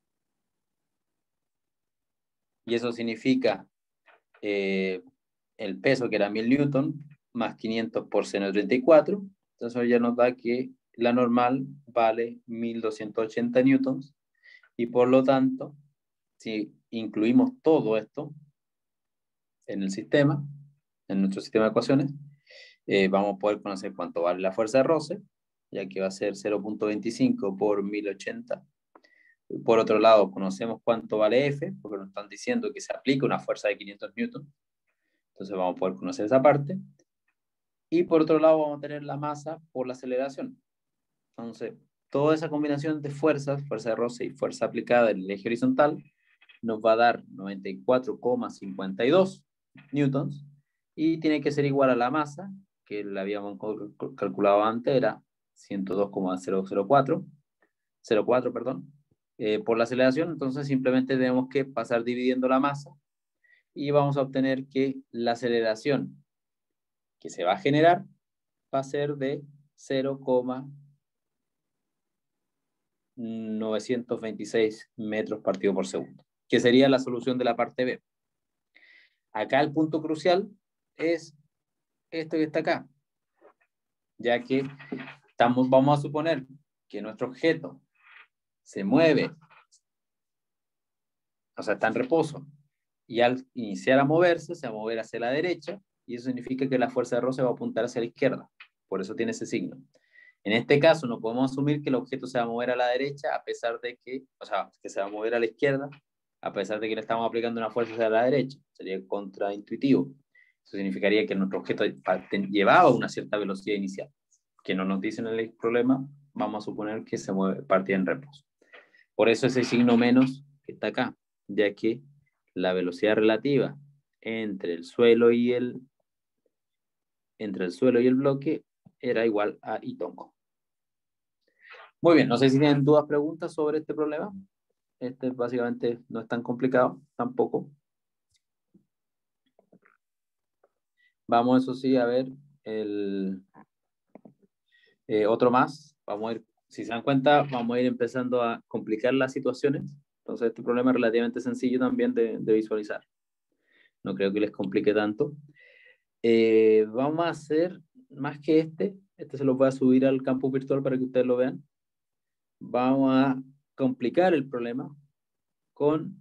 Y eso significa eh, el peso que era mil newton más quinientos por seno de treinta y cuatro. Entonces ya nos da que la normal vale mil doscientos ochenta newtons. Y por lo tanto, si incluimos todo esto en el sistema, en nuestro sistema de ecuaciones, eh, vamos a poder conocer cuánto vale la fuerza de roce, ya que va a ser cero punto veinticinco por mil ochenta. Por otro lado, conocemos cuánto vale F, porque nos están diciendo que se aplica una fuerza de quinientos newtons. Entonces vamos a poder conocer esa parte. Y por otro lado, vamos a tener la masa por la aceleración. Entonces, toda esa combinación de fuerzas, fuerza de roce y fuerza aplicada en el eje horizontal, nos va a dar noventa y cuatro coma cincuenta y dos newtons. Y tiene que ser igual a la masa, que la habíamos calculado antes, era ciento dos coma cero cero cuatro, cero cuatro, perdón, eh, por la aceleración. Entonces simplemente tenemos que pasar dividiendo la masa y vamos a obtener que la aceleración que se va a generar va a ser de cero coma novecientos veintiséis metros partido por segundo, que sería la solución de la parte B. Acá el punto crucial es esto que está acá, ya que estamos, vamos a suponer que nuestro objeto se mueve, o sea, está en reposo, y al iniciar a moverse, se va a mover hacia la derecha, y eso significa que la fuerza de roce va a apuntar hacia la izquierda, por eso tiene ese signo. En este caso, no podemos asumir que el objeto se va a mover a la derecha, a pesar de que, o sea, que se va a mover a la izquierda, a pesar de que le estamos aplicando una fuerza hacia la derecha. Sería contraintuitivo. Eso significaría que nuestro objeto llevaba una cierta velocidad inicial, que no nos dicen en el problema, vamos a suponer que se mueve, partía en reposo. Por eso ese signo menos que está acá, ya que la velocidad relativa entre el suelo y el, entre el suelo y el bloque era igual a I tongo. Muy bien, no sé si tienen dudas, preguntas sobre este problema. Este básicamente no es tan complicado tampoco. Vamos, eso sí, a ver el eh, otro más. Vamos a ir, si se dan cuenta, vamos a ir empezando a complicar las situaciones. Entonces este problema es relativamente sencillo también de, de visualizar. no creo que les complique tanto. Eh, vamos a hacer, más que este, este se lo voy a subir al campus virtual para que ustedes lo vean. Vamos a complicar el problema con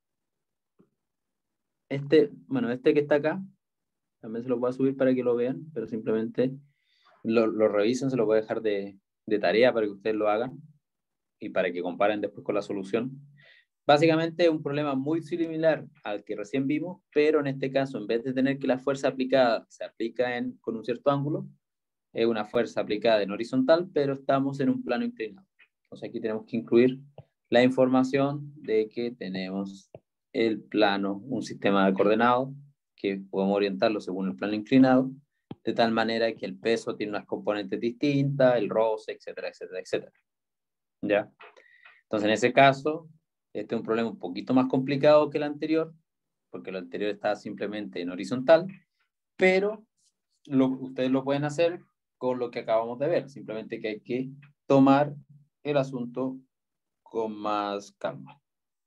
este, bueno, este que está acá, también se lo voy a subir para que lo vean, pero simplemente lo, lo revisen, se lo voy a dejar de, de tarea para que ustedes lo hagan y para que comparen después con la solución. Básicamente es un problema muy similar al que recién vimos, pero en este caso, en vez de tener que la fuerza aplicada se aplica en, con un cierto ángulo, es una fuerza aplicada en horizontal, pero estamos en un plano inclinado. Entonces aquí tenemos que incluir la información de que tenemos el plano, un sistema de coordenadas, que podemos orientarlo según el plano inclinado, de tal manera que el peso tiene unas componentes distintas, el roce, etcétera, etcétera, etcétera. ¿Ya? Entonces en ese caso, este es un problema un poquito más complicado que el anterior, porque el anterior estaba simplemente en horizontal, pero lo, ustedes lo pueden hacer con lo que acabamos de ver, simplemente que hay que tomar el asunto con más calma.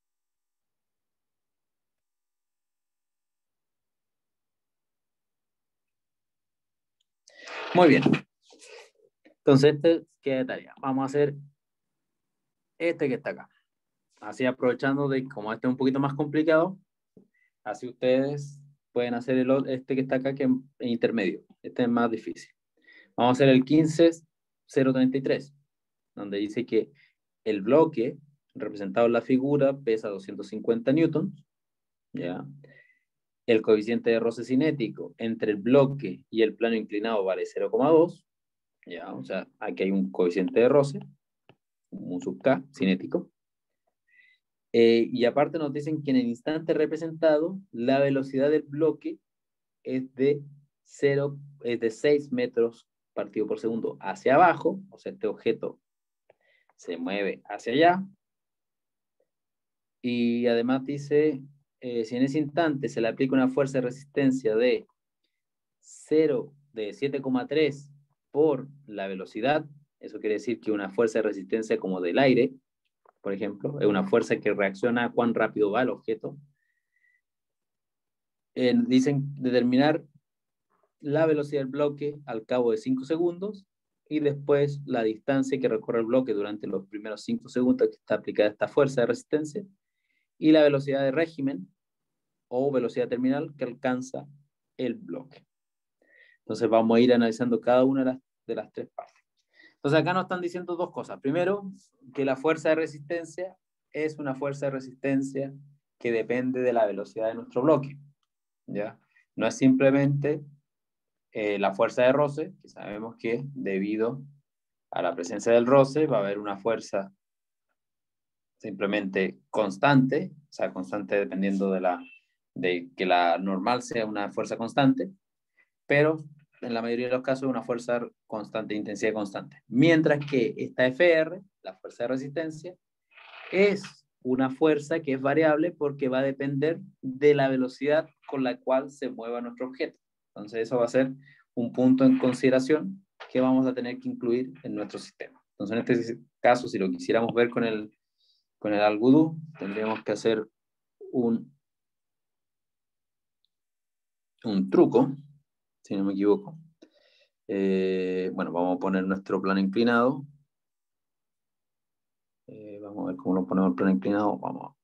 Muy bien. Entonces, este queda de tarea. Vamos a hacer este que está acá. Así aprovechando de como este es un poquito más complicado, así ustedes pueden hacer el, este que está acá que es intermedio. Este es más difícil. Vamos a hacer el quince cero treinta y tres, donde dice que el bloque representado en la figura pesa doscientos cincuenta newtons, ¿ya? El coeficiente de roce cinético entre el bloque y el plano inclinado vale cero coma dos, ¿ya? O sea, aquí hay un coeficiente de roce, un sub K cinético. Eh, y aparte nos dicen que en el instante representado, la velocidad del bloque es de, cero, es de seis metros partido por segundo hacia abajo, o sea, este objeto se mueve hacia allá. Y además dice, eh, si en ese instante se le aplica una fuerza de resistencia de cero, de siete coma tres por la velocidad, eso quiere decir que una fuerza de resistencia como del aire, por ejemplo, es una fuerza que reacciona a cuán rápido va el objeto. Eh, dicen determinar la velocidad del bloque al cabo de cinco segundos y después la distancia que recorre el bloque durante los primeros cinco segundos que está aplicada esta fuerza de resistencia y la velocidad de régimen o velocidad terminal que alcanza el bloque. Entonces vamos a ir analizando cada una de las, de las tres partes. Entonces acá nos están diciendo dos cosas. Primero, que la fuerza de resistencia es una fuerza de resistencia que depende de la velocidad de nuestro bloque, ¿ya? No es simplemente eh, la fuerza de roce, que sabemos que debido a la presencia del roce va a haber una fuerza simplemente constante, o sea, constante dependiendo de, la, de que la normal sea una fuerza constante, pero en la mayoría de los casos una fuerza constante, intensidad constante. Mientras que esta F R, la fuerza de resistencia, es una fuerza que es variable porque va a depender de la velocidad con la cual se mueva nuestro objeto. Entonces eso va a ser un punto en consideración que vamos a tener que incluir en nuestro sistema. Entonces en este caso, si lo quisiéramos ver con el, con el Algodo, tendríamos que hacer un, un truco, si no me equivoco. Eh, bueno, vamos a poner nuestro plano inclinado. Eh, vamos a ver cómo lo ponemos el plano inclinado. Vamos a...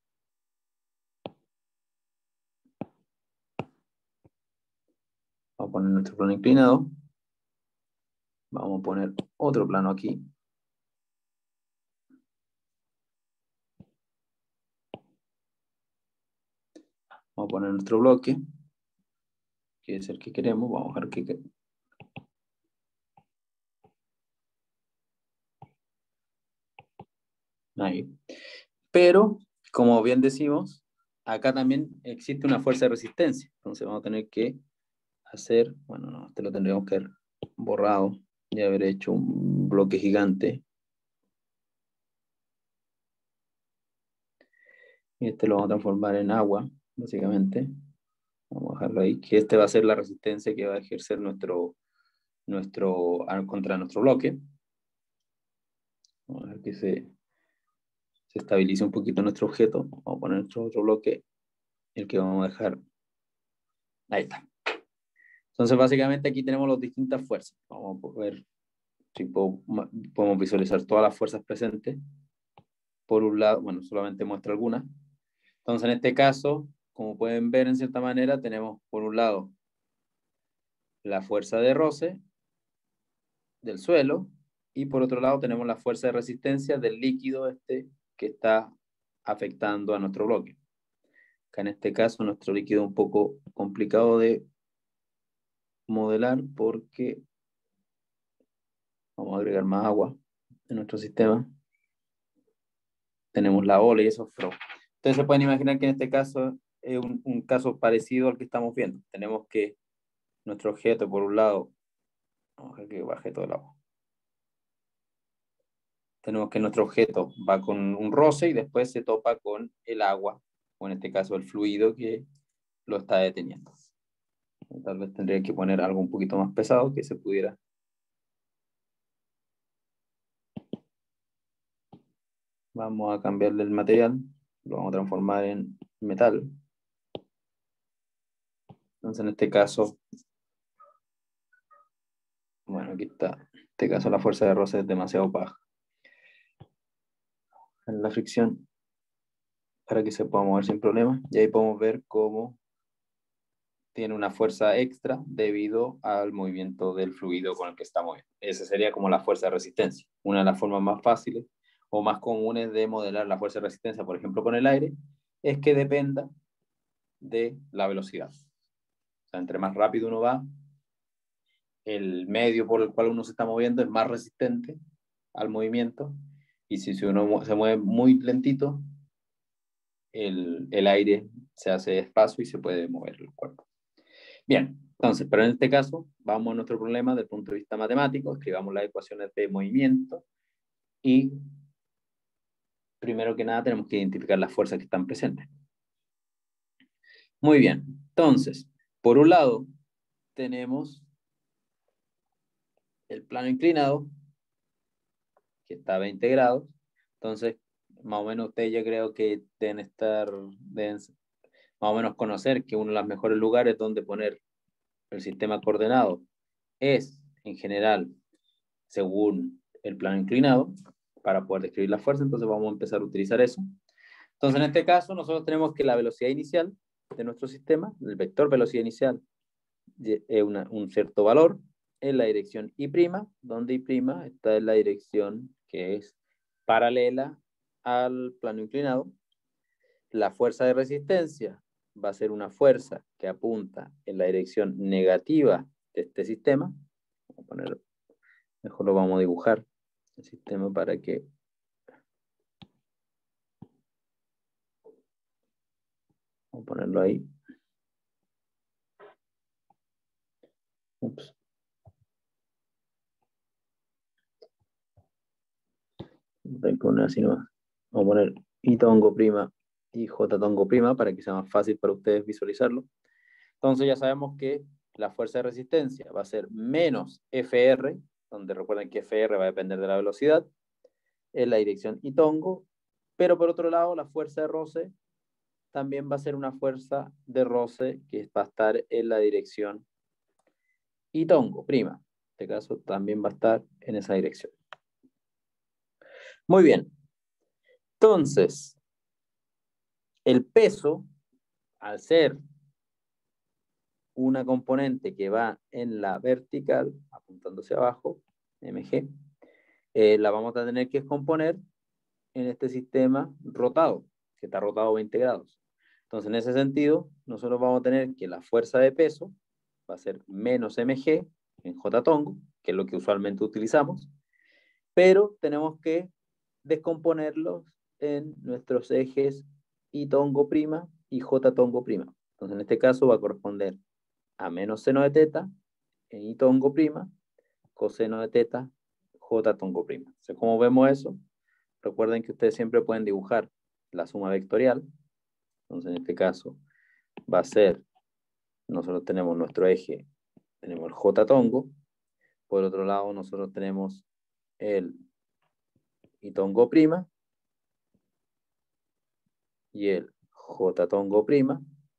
Vamos a poner nuestro plano inclinado. Vamos a poner otro plano aquí. Vamos a poner nuestro bloque, que es el que queremos. Vamos a ver qué... Ahí. Pero, como bien decimos, acá también existe una fuerza de resistencia. Entonces vamos a tener que hacer, bueno, no, este lo tendríamos que haber borrado y haber hecho un bloque gigante. Y este lo vamos a transformar en agua, básicamente. Vamos a dejarlo ahí, que este va a ser la resistencia que va a ejercer nuestro, nuestro, contra nuestro bloque. Vamos a ver que se, se estabilice un poquito nuestro objeto. Vamos a poner nuestro otro bloque, el que vamos a dejar Ahí está. Entonces, básicamente aquí tenemos las distintas fuerzas. Vamos a ver si puedo, podemos visualizar todas las fuerzas presentes. Por un lado, bueno, solamente muestro algunas. Entonces, en este caso, como pueden ver, en cierta manera, tenemos por un lado la fuerza de roce del suelo y por otro lado tenemos la fuerza de resistencia del líquido este que está afectando a nuestro bloque. Acá en este caso, nuestro líquido es un poco complicado de modelar porque vamos a agregar más agua en nuestro sistema. Tenemos la ola y esos flow. Entonces se pueden imaginar que en este caso es un, un caso parecido al que estamos viendo. Tenemos que nuestro objeto, por un lado, vamos a que baje todo el agua. Tenemos que nuestro objeto va con un roce y después se topa con el agua, o en este caso el fluido que lo está deteniendo. Tal vez tendría que poner algo un poquito más pesado que se pudiera. Vamos a cambiarle el material, lo vamos a transformar en metal. Entonces en este caso, bueno, aquí está. En este caso la fuerza de roce es demasiado baja en la fricción para que se pueda mover sin problema. Y ahí podemos ver cómo tiene una fuerza extra debido al movimiento del fluido con el que está moviendo. Esa sería como la fuerza de resistencia. Una de las formas más fáciles o más comunes de modelar la fuerza de resistencia, por ejemplo, con el aire, es que dependa de la velocidad. O sea, entre más rápido uno va, el medio por el cual uno se está moviendo es más resistente al movimiento, y si uno se mueve muy lentito, el, el aire se hace espacio y se puede mover el cuerpo. Bien, entonces, pero en este caso, vamos a nuestro problema desde el punto de vista matemático, escribamos las ecuaciones de movimiento y primero que nada tenemos que identificar las fuerzas que están presentes. Muy bien, entonces, por un lado, tenemos el plano inclinado, que está a veinte grados, entonces, más o menos ustedes ya creo que deben estar, deben más o menos conocer que uno de los mejores lugares donde poner el sistema coordenado es, en general, según el plano inclinado, para poder describir la fuerza. Entonces vamos a empezar a utilizar eso. Entonces, en este caso, nosotros tenemos que la velocidad inicial de nuestro sistema, el vector velocidad inicial, es una, un cierto valor en la dirección Y', donde Y' está en la dirección que es paralela al plano inclinado. La fuerza de resistencia va a ser una fuerza que apunta en la dirección negativa de este sistema. Vamos a poner, mejor lo vamos a dibujar el sistema para que vamos a ponerlo ahí. Ups. Voy a poner así nomás. Vamos a poner I tongo prima y J tongo prima para que sea más fácil para ustedes visualizarlo. Entonces ya sabemos que la fuerza de resistencia va a ser menos F R, donde recuerden que F R va a depender de la velocidad, en la dirección I tongo, pero por otro lado la fuerza de roce también va a ser una fuerza de roce que va a estar en la dirección Y tongo prima. En este caso también va a estar en esa dirección. Muy bien. Entonces, el peso, al ser una componente que va en la vertical, apuntando hacia abajo, mg, eh, la vamos a tener que descomponer en este sistema rotado, que está rotado veinte grados. Entonces, en ese sentido, nosotros vamos a tener que la fuerza de peso va a ser menos mg en J tongo, que es lo que usualmente utilizamos, pero tenemos que descomponerlos en nuestros ejes I tongo prima y J tongo prima. Entonces, en este caso va a corresponder a menos seno de teta en I tongo prima, coseno de teta, J tongo prima. Entonces, ¿cómo vemos eso? Recuerden que ustedes siempre pueden dibujar la suma vectorial. Entonces, en este caso, va a ser, nosotros tenemos nuestro eje, tenemos el J tongo. Por otro lado, nosotros tenemos el I tongo prima y el J tongo prima.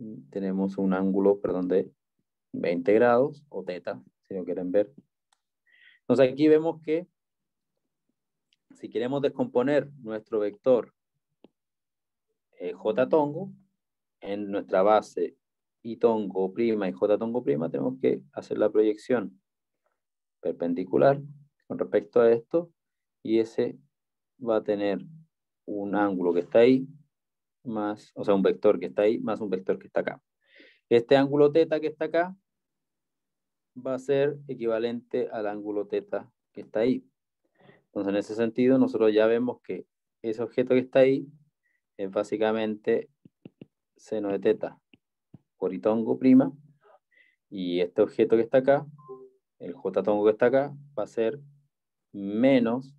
tenemos un ángulo, perdón, de veinte grados, o teta, si lo quieren ver. Entonces aquí vemos que si queremos descomponer nuestro vector eh, J tongo en nuestra base I tongo prima y J tongo prima, tenemos que hacer la proyección perpendicular con respecto a esto, y ese va a tener un ángulo que está ahí, más, o sea, un vector que está ahí, más un vector que está acá. Este ángulo teta que está acá va a ser equivalente al ángulo teta que está ahí. Entonces, en ese sentido, nosotros ya vemos que ese objeto que está ahí es básicamente seno de teta por I tongo prima, y este objeto que está acá, el J tongo que está acá, va a ser menos,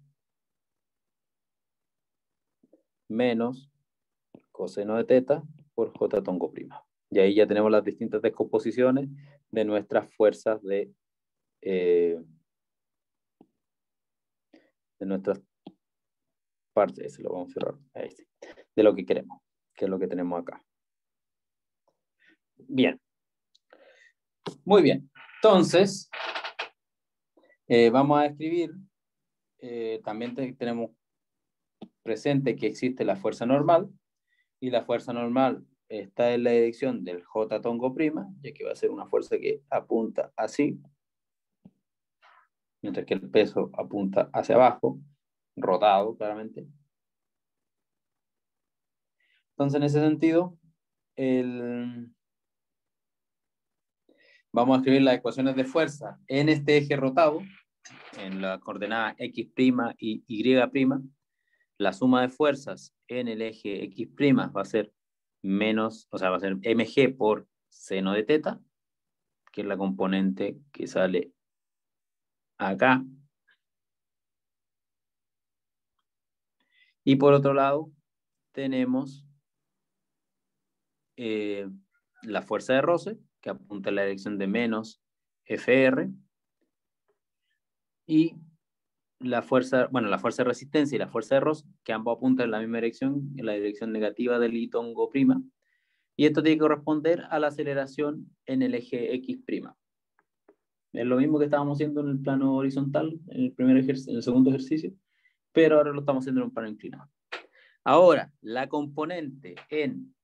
menos coseno de teta por J tongo prima. Y ahí ya tenemos las distintas descomposiciones de nuestras fuerzas de, eh, de nuestras partes. Lo vamos a cerrar. Ahí sí. De lo que queremos, que es lo que tenemos acá. Bien. Muy bien. Entonces, eh, vamos a escribir, eh, también te, tenemos presente que existe la fuerza normal, y la fuerza normal está en la dirección del J tongo prima, ya que va a ser una fuerza que apunta así, mientras que el peso apunta hacia abajo, rotado claramente. Entonces, en ese sentido, el... vamos a escribir las ecuaciones de fuerza en este eje rotado, en la coordenada X' y Y'. La suma de fuerzas en el eje X' va a ser menos, o sea, va a ser mg por seno de teta, que es la componente que sale acá. Y por otro lado, tenemos eh, la fuerza de roce, que apunta en la dirección de menos F R, y la fuerza, bueno, la fuerza de resistencia y la fuerza de roce, que ambos apuntan en la misma dirección, en la dirección negativa del I tongo prima, y esto tiene que corresponder a la aceleración en el eje X'. Es lo mismo que estábamos haciendo en el plano horizontal, en el, primer ejercicio, en el segundo ejercicio, pero ahora lo estamos haciendo en un plano inclinado. Ahora, la componente en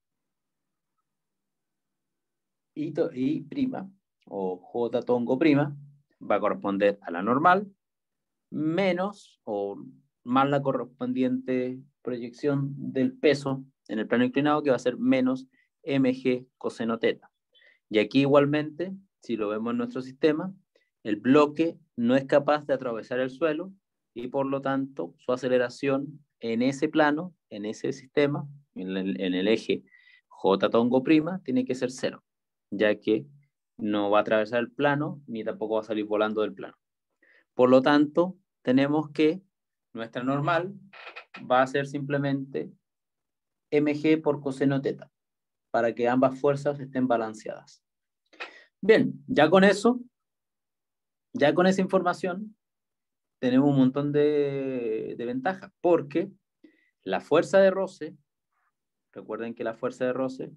I, I prima, o J tongo prima, va a corresponder a la normal, menos o más la correspondiente proyección del peso en el plano inclinado, que va a ser menos mg coseno teta. Y aquí igualmente, si lo vemos en nuestro sistema, el bloque no es capaz de atravesar el suelo, y por lo tanto su aceleración en ese plano, en ese sistema, en el, en el eje J tongo prima, tiene que ser cero, ya que no va a atravesar el plano ni tampoco va a salir volando del plano. Por lo tanto, tenemos que nuestra normal va a ser simplemente mg por coseno teta, para que ambas fuerzas estén balanceadas. Bien, ya con eso, ya con esa información, tenemos un montón de, de ventajas, porque la fuerza de roce, recuerden que la fuerza de roce,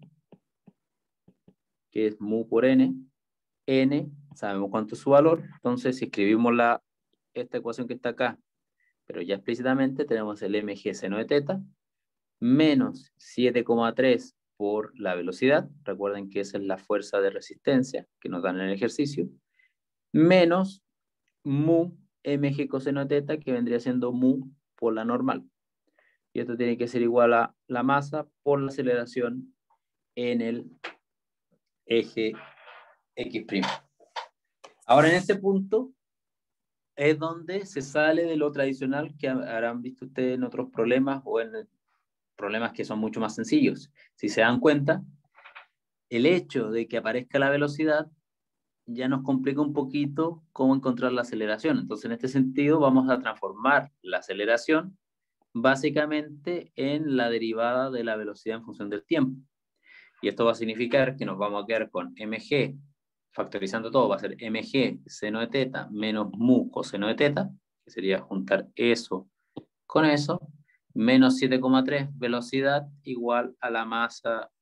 que es mu por n, n, sabemos cuánto es su valor, entonces si escribimos la, esta ecuación que está acá, pero ya explícitamente tenemos el mg seno de teta, menos siete coma tres por la velocidad, recuerden que esa es la fuerza de resistencia que nos dan en el ejercicio, menos mu mg coseno de teta, que vendría siendo mu por la normal. Y esto tiene que ser igual a la masa por la aceleración en el eje X'. Ahora, en este punto es donde se sale de lo tradicional que habrán visto ustedes en otros problemas o en problemas que son mucho más sencillos. Si se dan cuenta, el hecho de que aparezca la velocidad ya nos complica un poquito cómo encontrar la aceleración. Entonces, en este sentido, vamos a transformar la aceleración básicamente en la derivada de la velocidad en función del tiempo. Y esto va a significar que nos vamos a quedar con mg, factorizando todo, va a ser mg seno de teta menos mu coseno de teta, que sería juntar eso con eso, menos siete coma tres velocidad igual a la masa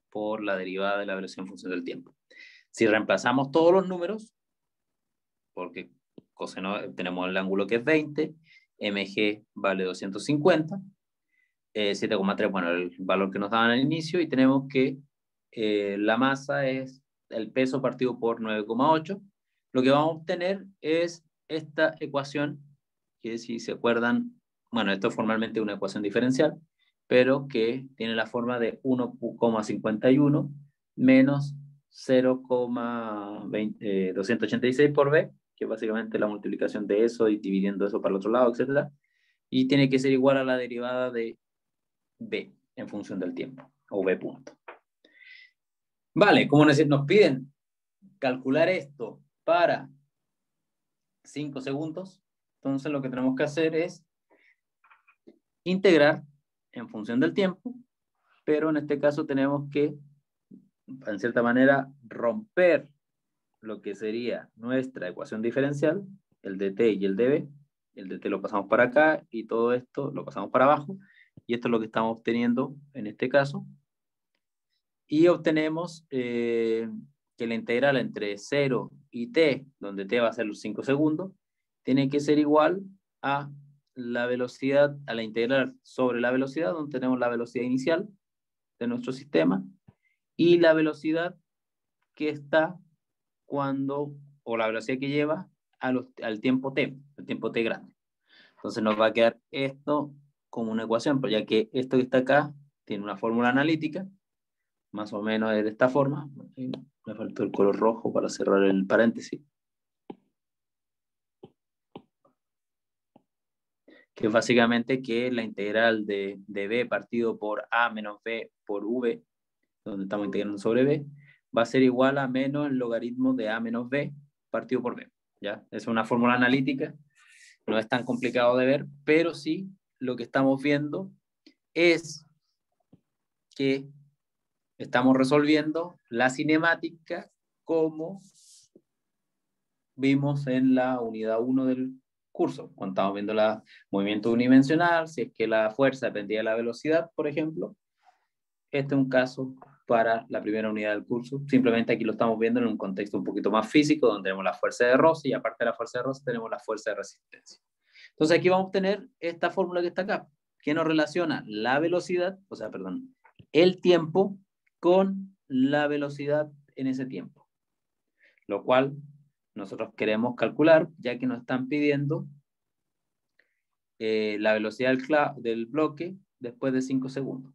por la derivada de la velocidad en función del tiempo. Si reemplazamos todos los números, porque coseno, tenemos el ángulo que es veinte, mg vale doscientos cincuenta, eh, siete coma tres, bueno, el valor que nos daban al inicio, y tenemos que eh, la masa es el peso partido por nueve coma ocho. Lo que vamos a obtener es esta ecuación, que si se acuerdan, bueno, esto es formalmente una ecuación diferencial, pero que tiene la forma de uno coma cincuenta y uno menos cero coma doscientos ochenta y seis por b, que es básicamente la multiplicación de eso y dividiendo eso para el otro lado, etcétera. Y tiene que ser igual a la derivada de b en función del tiempo, o b punto. Vale, como nos, nos piden calcular esto para cinco segundos, entonces lo que tenemos que hacer es integrar en función del tiempo, pero en este caso tenemos que, en cierta manera, romper lo que sería nuestra ecuación diferencial, el dt y el dv. El dt lo pasamos para acá y todo esto lo pasamos para abajo, y esto es lo que estamos obteniendo en este caso. Y obtenemos eh, que la integral entre cero y t, donde t va a ser los cinco segundos, tiene que ser igual a la velocidad, a la integral sobre la velocidad, donde tenemos la velocidad inicial de nuestro sistema, y la velocidad que está cuando, o la velocidad que lleva a los, al tiempo t, el tiempo t grande. Entonces nos va a quedar esto como una ecuación, pero ya que esto que está acá tiene una fórmula analítica, más o menos de esta forma. Me faltó el color rojo para cerrar el paréntesis. Que es básicamente que la integral de, de b partido por a menos b por v, donde estamos integrando sobre b, va a ser igual a menos el logaritmo de a menos b partido por b. ¿Ya? Es una fórmula analítica, no es tan complicado de ver, pero sí lo que estamos viendo es que estamos resolviendo la cinemática como vimos en la unidad uno del curso, cuando estamos viendo el movimiento unidimensional, si es que la fuerza dependía de la velocidad, por ejemplo. Este es un caso para la primera unidad del curso. Simplemente aquí lo estamos viendo en un contexto un poquito más físico, donde tenemos la fuerza de roce, y aparte de la fuerza de roce tenemos la fuerza de resistencia. Entonces aquí vamos a tener esta fórmula que está acá, que nos relaciona la velocidad, o sea, perdón, el tiempo con la velocidad en ese tiempo. Lo cual nosotros queremos calcular, ya que nos están pidiendo eh, la velocidad del, del bloque después de cinco segundos.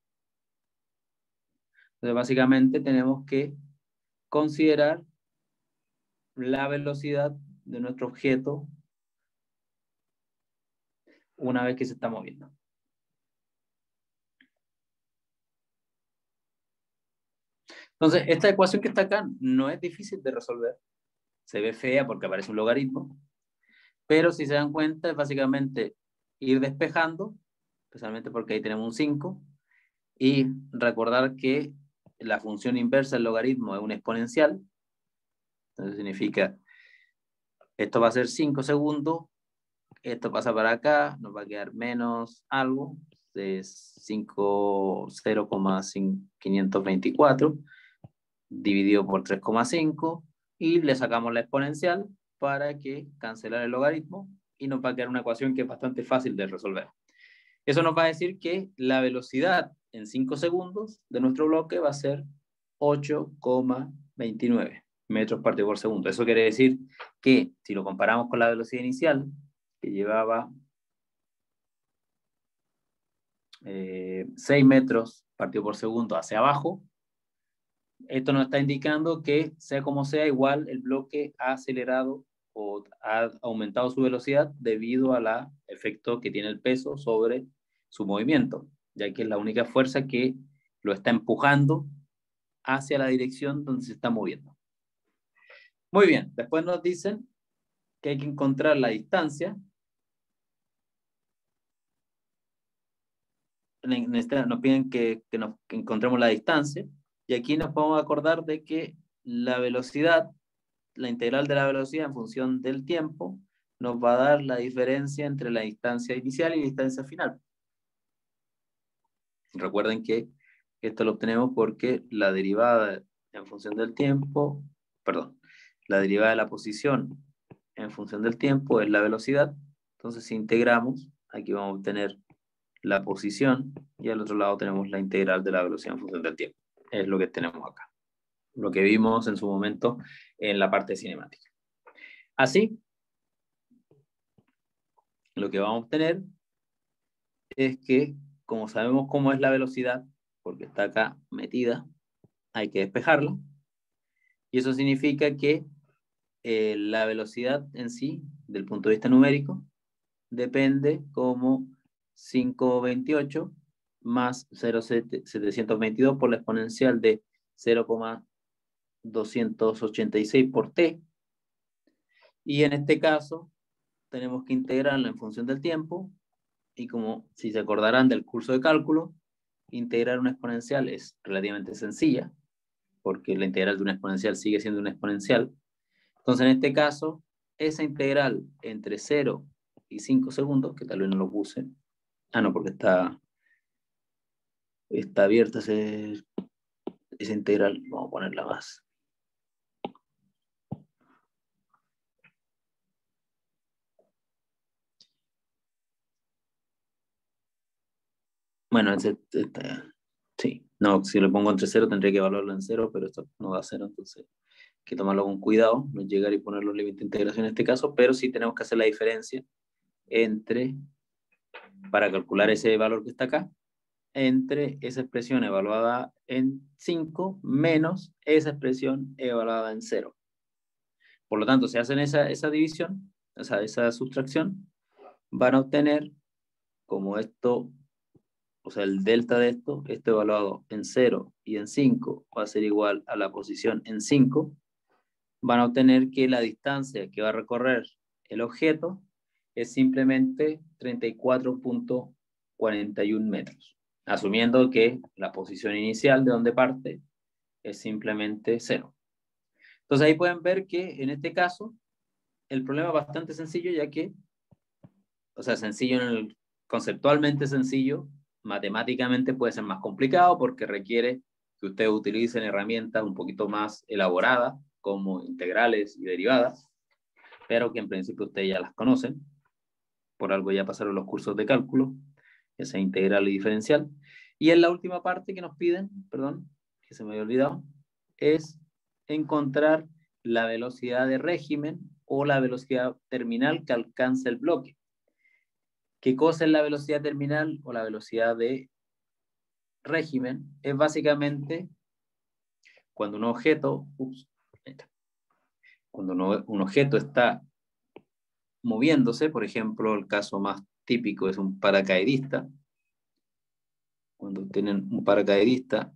Entonces, básicamente tenemos que considerar la velocidad de nuestro objeto una vez que se está moviendo. Entonces, esta ecuación que está acá no es difícil de resolver. Se ve fea porque aparece un logaritmo, pero si se dan cuenta es básicamente ir despejando, especialmente porque ahí tenemos un cinco, y recordar que la función inversa del logaritmo es un exponencial. Entonces significa, esto va a ser cinco segundos, esto pasa para acá, nos va a quedar menos algo, de cero coma quinientos veinticuatro, dividido por tres coma cinco, y le sacamos la exponencial para que cancelar el logaritmo, y nos va a quedar una ecuación que es bastante fácil de resolver. Eso nos va a decir que la velocidad en cinco segundos de nuestro bloque va a ser ocho coma veintinueve metros partido por segundo. Eso quiere decir que si lo comparamos con la velocidad inicial, que llevaba eh, seis metros partido por segundo hacia abajo, esto nos está indicando que, sea como sea, igual el bloque ha acelerado o ha aumentado su velocidad debido al efecto que tiene el peso sobre su movimiento, ya que es la única fuerza que lo está empujando hacia la dirección donde se está moviendo. Muy bien, después nos dicen que hay que encontrar la distancia. Nos piden que, que, nos, que encontremos la distancia, y aquí nos podemos acordar de que la velocidad, la integral de la velocidad en función del tiempo, nos va a dar la diferencia entre la distancia inicial y la distancia final. Recuerden que esto lo obtenemos porque la derivada en función del tiempo, perdón, la derivada de la posición en función del tiempo es la velocidad. Entonces, si integramos, aquí vamos a obtener la posición y al otro lado tenemos la integral de la velocidad en función del tiempo. Es lo que tenemos acá. Lo que vimos en su momento en la parte cinemática. Así, lo que vamos a obtener es que, como sabemos cómo es la velocidad, porque está acá metida, hay que despejarla. Y eso significa que eh, la velocidad en sí, del punto de vista numérico, depende como quinientos veintiocho más cero coma setecientos veintidós por la exponencial de cero coma doscientos ochenta y seis por t. Y en este caso, tenemos que integrarla en función del tiempo. Y como si se acordarán del curso de cálculo, integrar una exponencial es relativamente sencilla, porque la integral de una exponencial sigue siendo una exponencial. Entonces, en este caso, esa integral entre cero y cinco segundos, que tal vez no lo puse. Ah, no, porque está, está abierta ese, esa integral. Vamos a ponerla más. Bueno, ese, este, sí. No, si lo pongo entre cero tendría que evaluarlo en cero, pero esto no da cero, entonces hay que tomarlo con cuidado, no llegar y poner los límites de integración en este caso, pero sí tenemos que hacer la diferencia entre, para calcular ese valor que está acá, entre esa expresión evaluada en cinco menos esa expresión evaluada en cero. Por lo tanto, si hacen esa, esa división, o sea, esa sustracción, van a obtener como esto, o sea, el delta de esto, esto evaluado en cero y en cinco va a ser igual a la posición en cinco, van a obtener que la distancia que va a recorrer el objeto es simplemente treinta y cuatro punto cuarenta y uno metros, asumiendo que la posición inicial de donde parte es simplemente cero. Entonces ahí pueden ver que en este caso el problema es bastante sencillo, ya que, o sea, sencillo en el, conceptualmente sencillo, matemáticamente puede ser más complicado porque requiere que ustedes utilicen herramientas un poquito más elaboradas, como integrales y derivadas, pero que en principio ustedes ya las conocen, por algo ya pasaron los cursos de cálculo, esa integral y diferencial. Y en la última parte que nos piden, perdón, que se me había olvidado, es encontrar la velocidad de régimen o la velocidad terminal que alcanza el bloque. ¿Qué cosa es la velocidad terminal o la velocidad de régimen? Es básicamente cuando un objeto, ups, cuando un objeto está moviéndose, por ejemplo, el caso más típico es un paracaidista. Cuando tienen un paracaidista,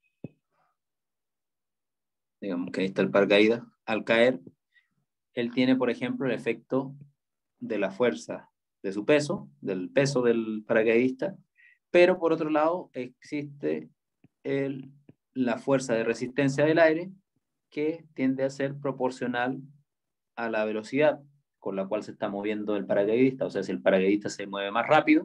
digamos que ahí está el paracaídas, al caer, él tiene, por ejemplo, el efecto de la fuerza de su peso, del peso del paracaidista, pero por otro lado existe el, la fuerza de resistencia del aire que tiende a ser proporcional a la velocidad con la cual se está moviendo el paracaidista. O sea, si el paracaidista se mueve más rápido,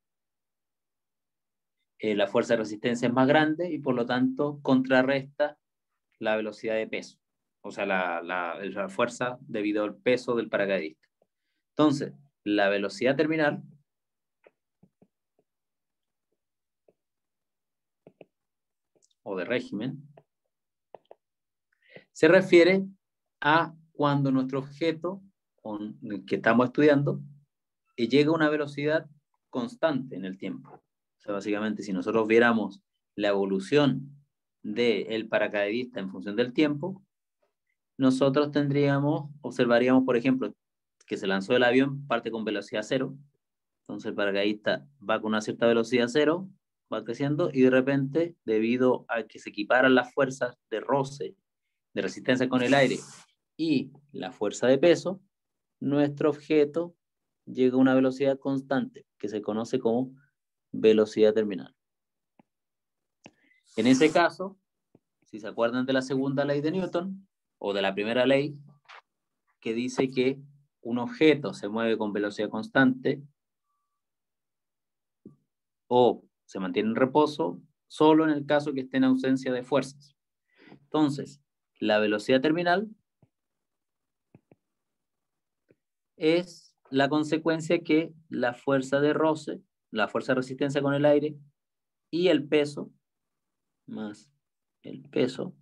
eh, la fuerza de resistencia es más grande y por lo tanto contrarresta la velocidad de peso, o sea, la, la, la fuerza debido al peso del paracaidista. Entonces, la velocidad terminal o de régimen se refiere a cuando nuestro objeto que estamos estudiando llega a una velocidad constante en el tiempo. O sea, básicamente, si nosotros viéramos la evolución del paracaidista en función del tiempo, nosotros tendríamos, observaríamos, por ejemplo, que se lanzó el avión, parte con velocidad cero, entonces el paracaidista va con una cierta velocidad cero, va creciendo, y de repente, debido a que se equiparan las fuerzas de roce, de resistencia con el aire, y la fuerza de peso, nuestro objeto llega a una velocidad constante, que se conoce como velocidad terminal. En ese caso, si se acuerdan de la segunda ley de Newton, o de la primera ley, que dice que un objeto se mueve con velocidad constante o se mantiene en reposo solo en el caso que esté en ausencia de fuerzas. Entonces, la velocidad terminal es la consecuencia que la fuerza de roce, la fuerza de resistencia con el aire y el peso, más el peso,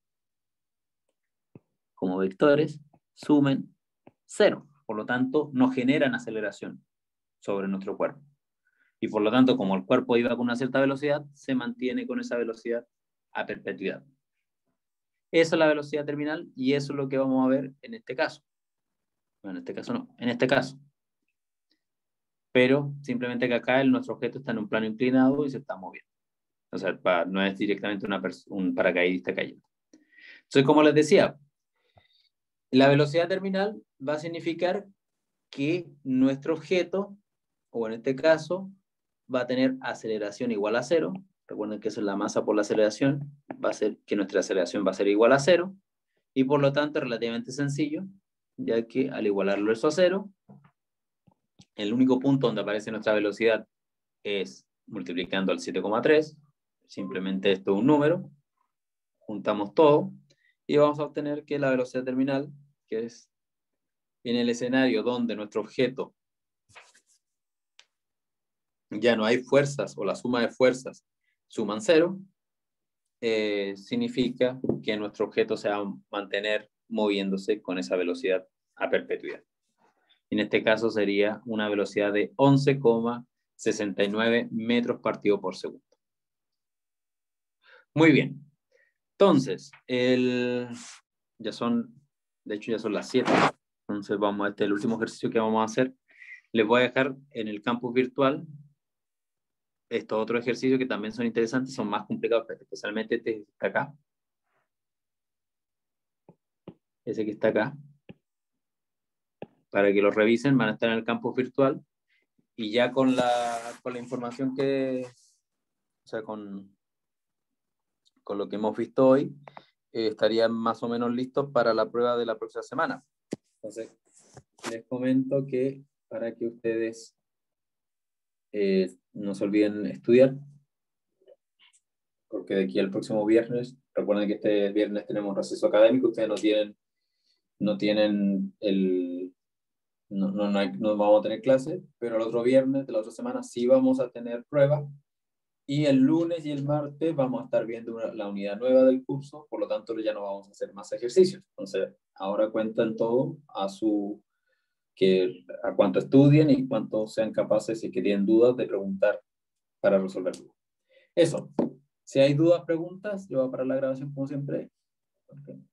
como vectores, sumen cero. Por lo tanto, no generan aceleración sobre nuestro cuerpo. Y por lo tanto, como el cuerpo iba con una cierta velocidad, se mantiene con esa velocidad a perpetuidad. Esa es la velocidad terminal y eso es lo que vamos a ver en este caso. Bueno, en este caso no, en este caso. Pero simplemente que acá el, nuestro objeto está en un plano inclinado y se está moviendo. O sea, pa, no es directamente una un paracaidista cayendo. Entonces, como les decía, la velocidad terminal va a significar que nuestro objeto, o en este caso, va a tener aceleración igual a cero. Recuerden que eso es la masa por la aceleración. Va a ser que nuestra aceleración va a ser igual a cero. Y por lo tanto es relativamente sencillo, ya que al igualarlo eso a cero, el único punto donde aparece nuestra velocidad es multiplicando al siete coma tres. Simplemente esto es un número. Juntamos todo y vamos a obtener que la velocidad terminal, que es en el escenario donde nuestro objeto ya no hay fuerzas o la suma de fuerzas suman cero, eh, significa que nuestro objeto se va a mantener moviéndose con esa velocidad a perpetuidad. En este caso sería una velocidad de once coma sesenta y nueve metros partido por segundo. Muy bien. Entonces, el... ya son, de hecho ya son las siete. Entonces vamos a este el último ejercicio que vamos a hacer. Les voy a dejar en el campus virtual estos otros ejercicios que también son interesantes, son más complicados, especialmente este que está acá. Ese que está acá. Para que los revisen, van a estar en el campus virtual. Y ya con la, con la información que, o sea, con, con lo que hemos visto hoy, eh, estarían más o menos listos para la prueba de la próxima semana. Entonces, les comento que para que ustedes eh, no se olviden estudiar, porque de aquí al próximo viernes, recuerden que este viernes tenemos receso académico, ustedes no tienen, no tienen el, no, no, no, hay, no vamos a tener clase, pero el otro viernes de la otra semana sí vamos a tener prueba, y el lunes y el martes vamos a estar viendo una, la unidad nueva del curso, por lo tanto ya no vamos a hacer más ejercicios. Entonces, ahora cuentan todo a su, que, a cuánto estudien y cuánto sean capaces, si que tienen dudas, de preguntar para resolverlo. Eso. Si hay dudas, preguntas, yo voy a parar la grabación como siempre. Okay.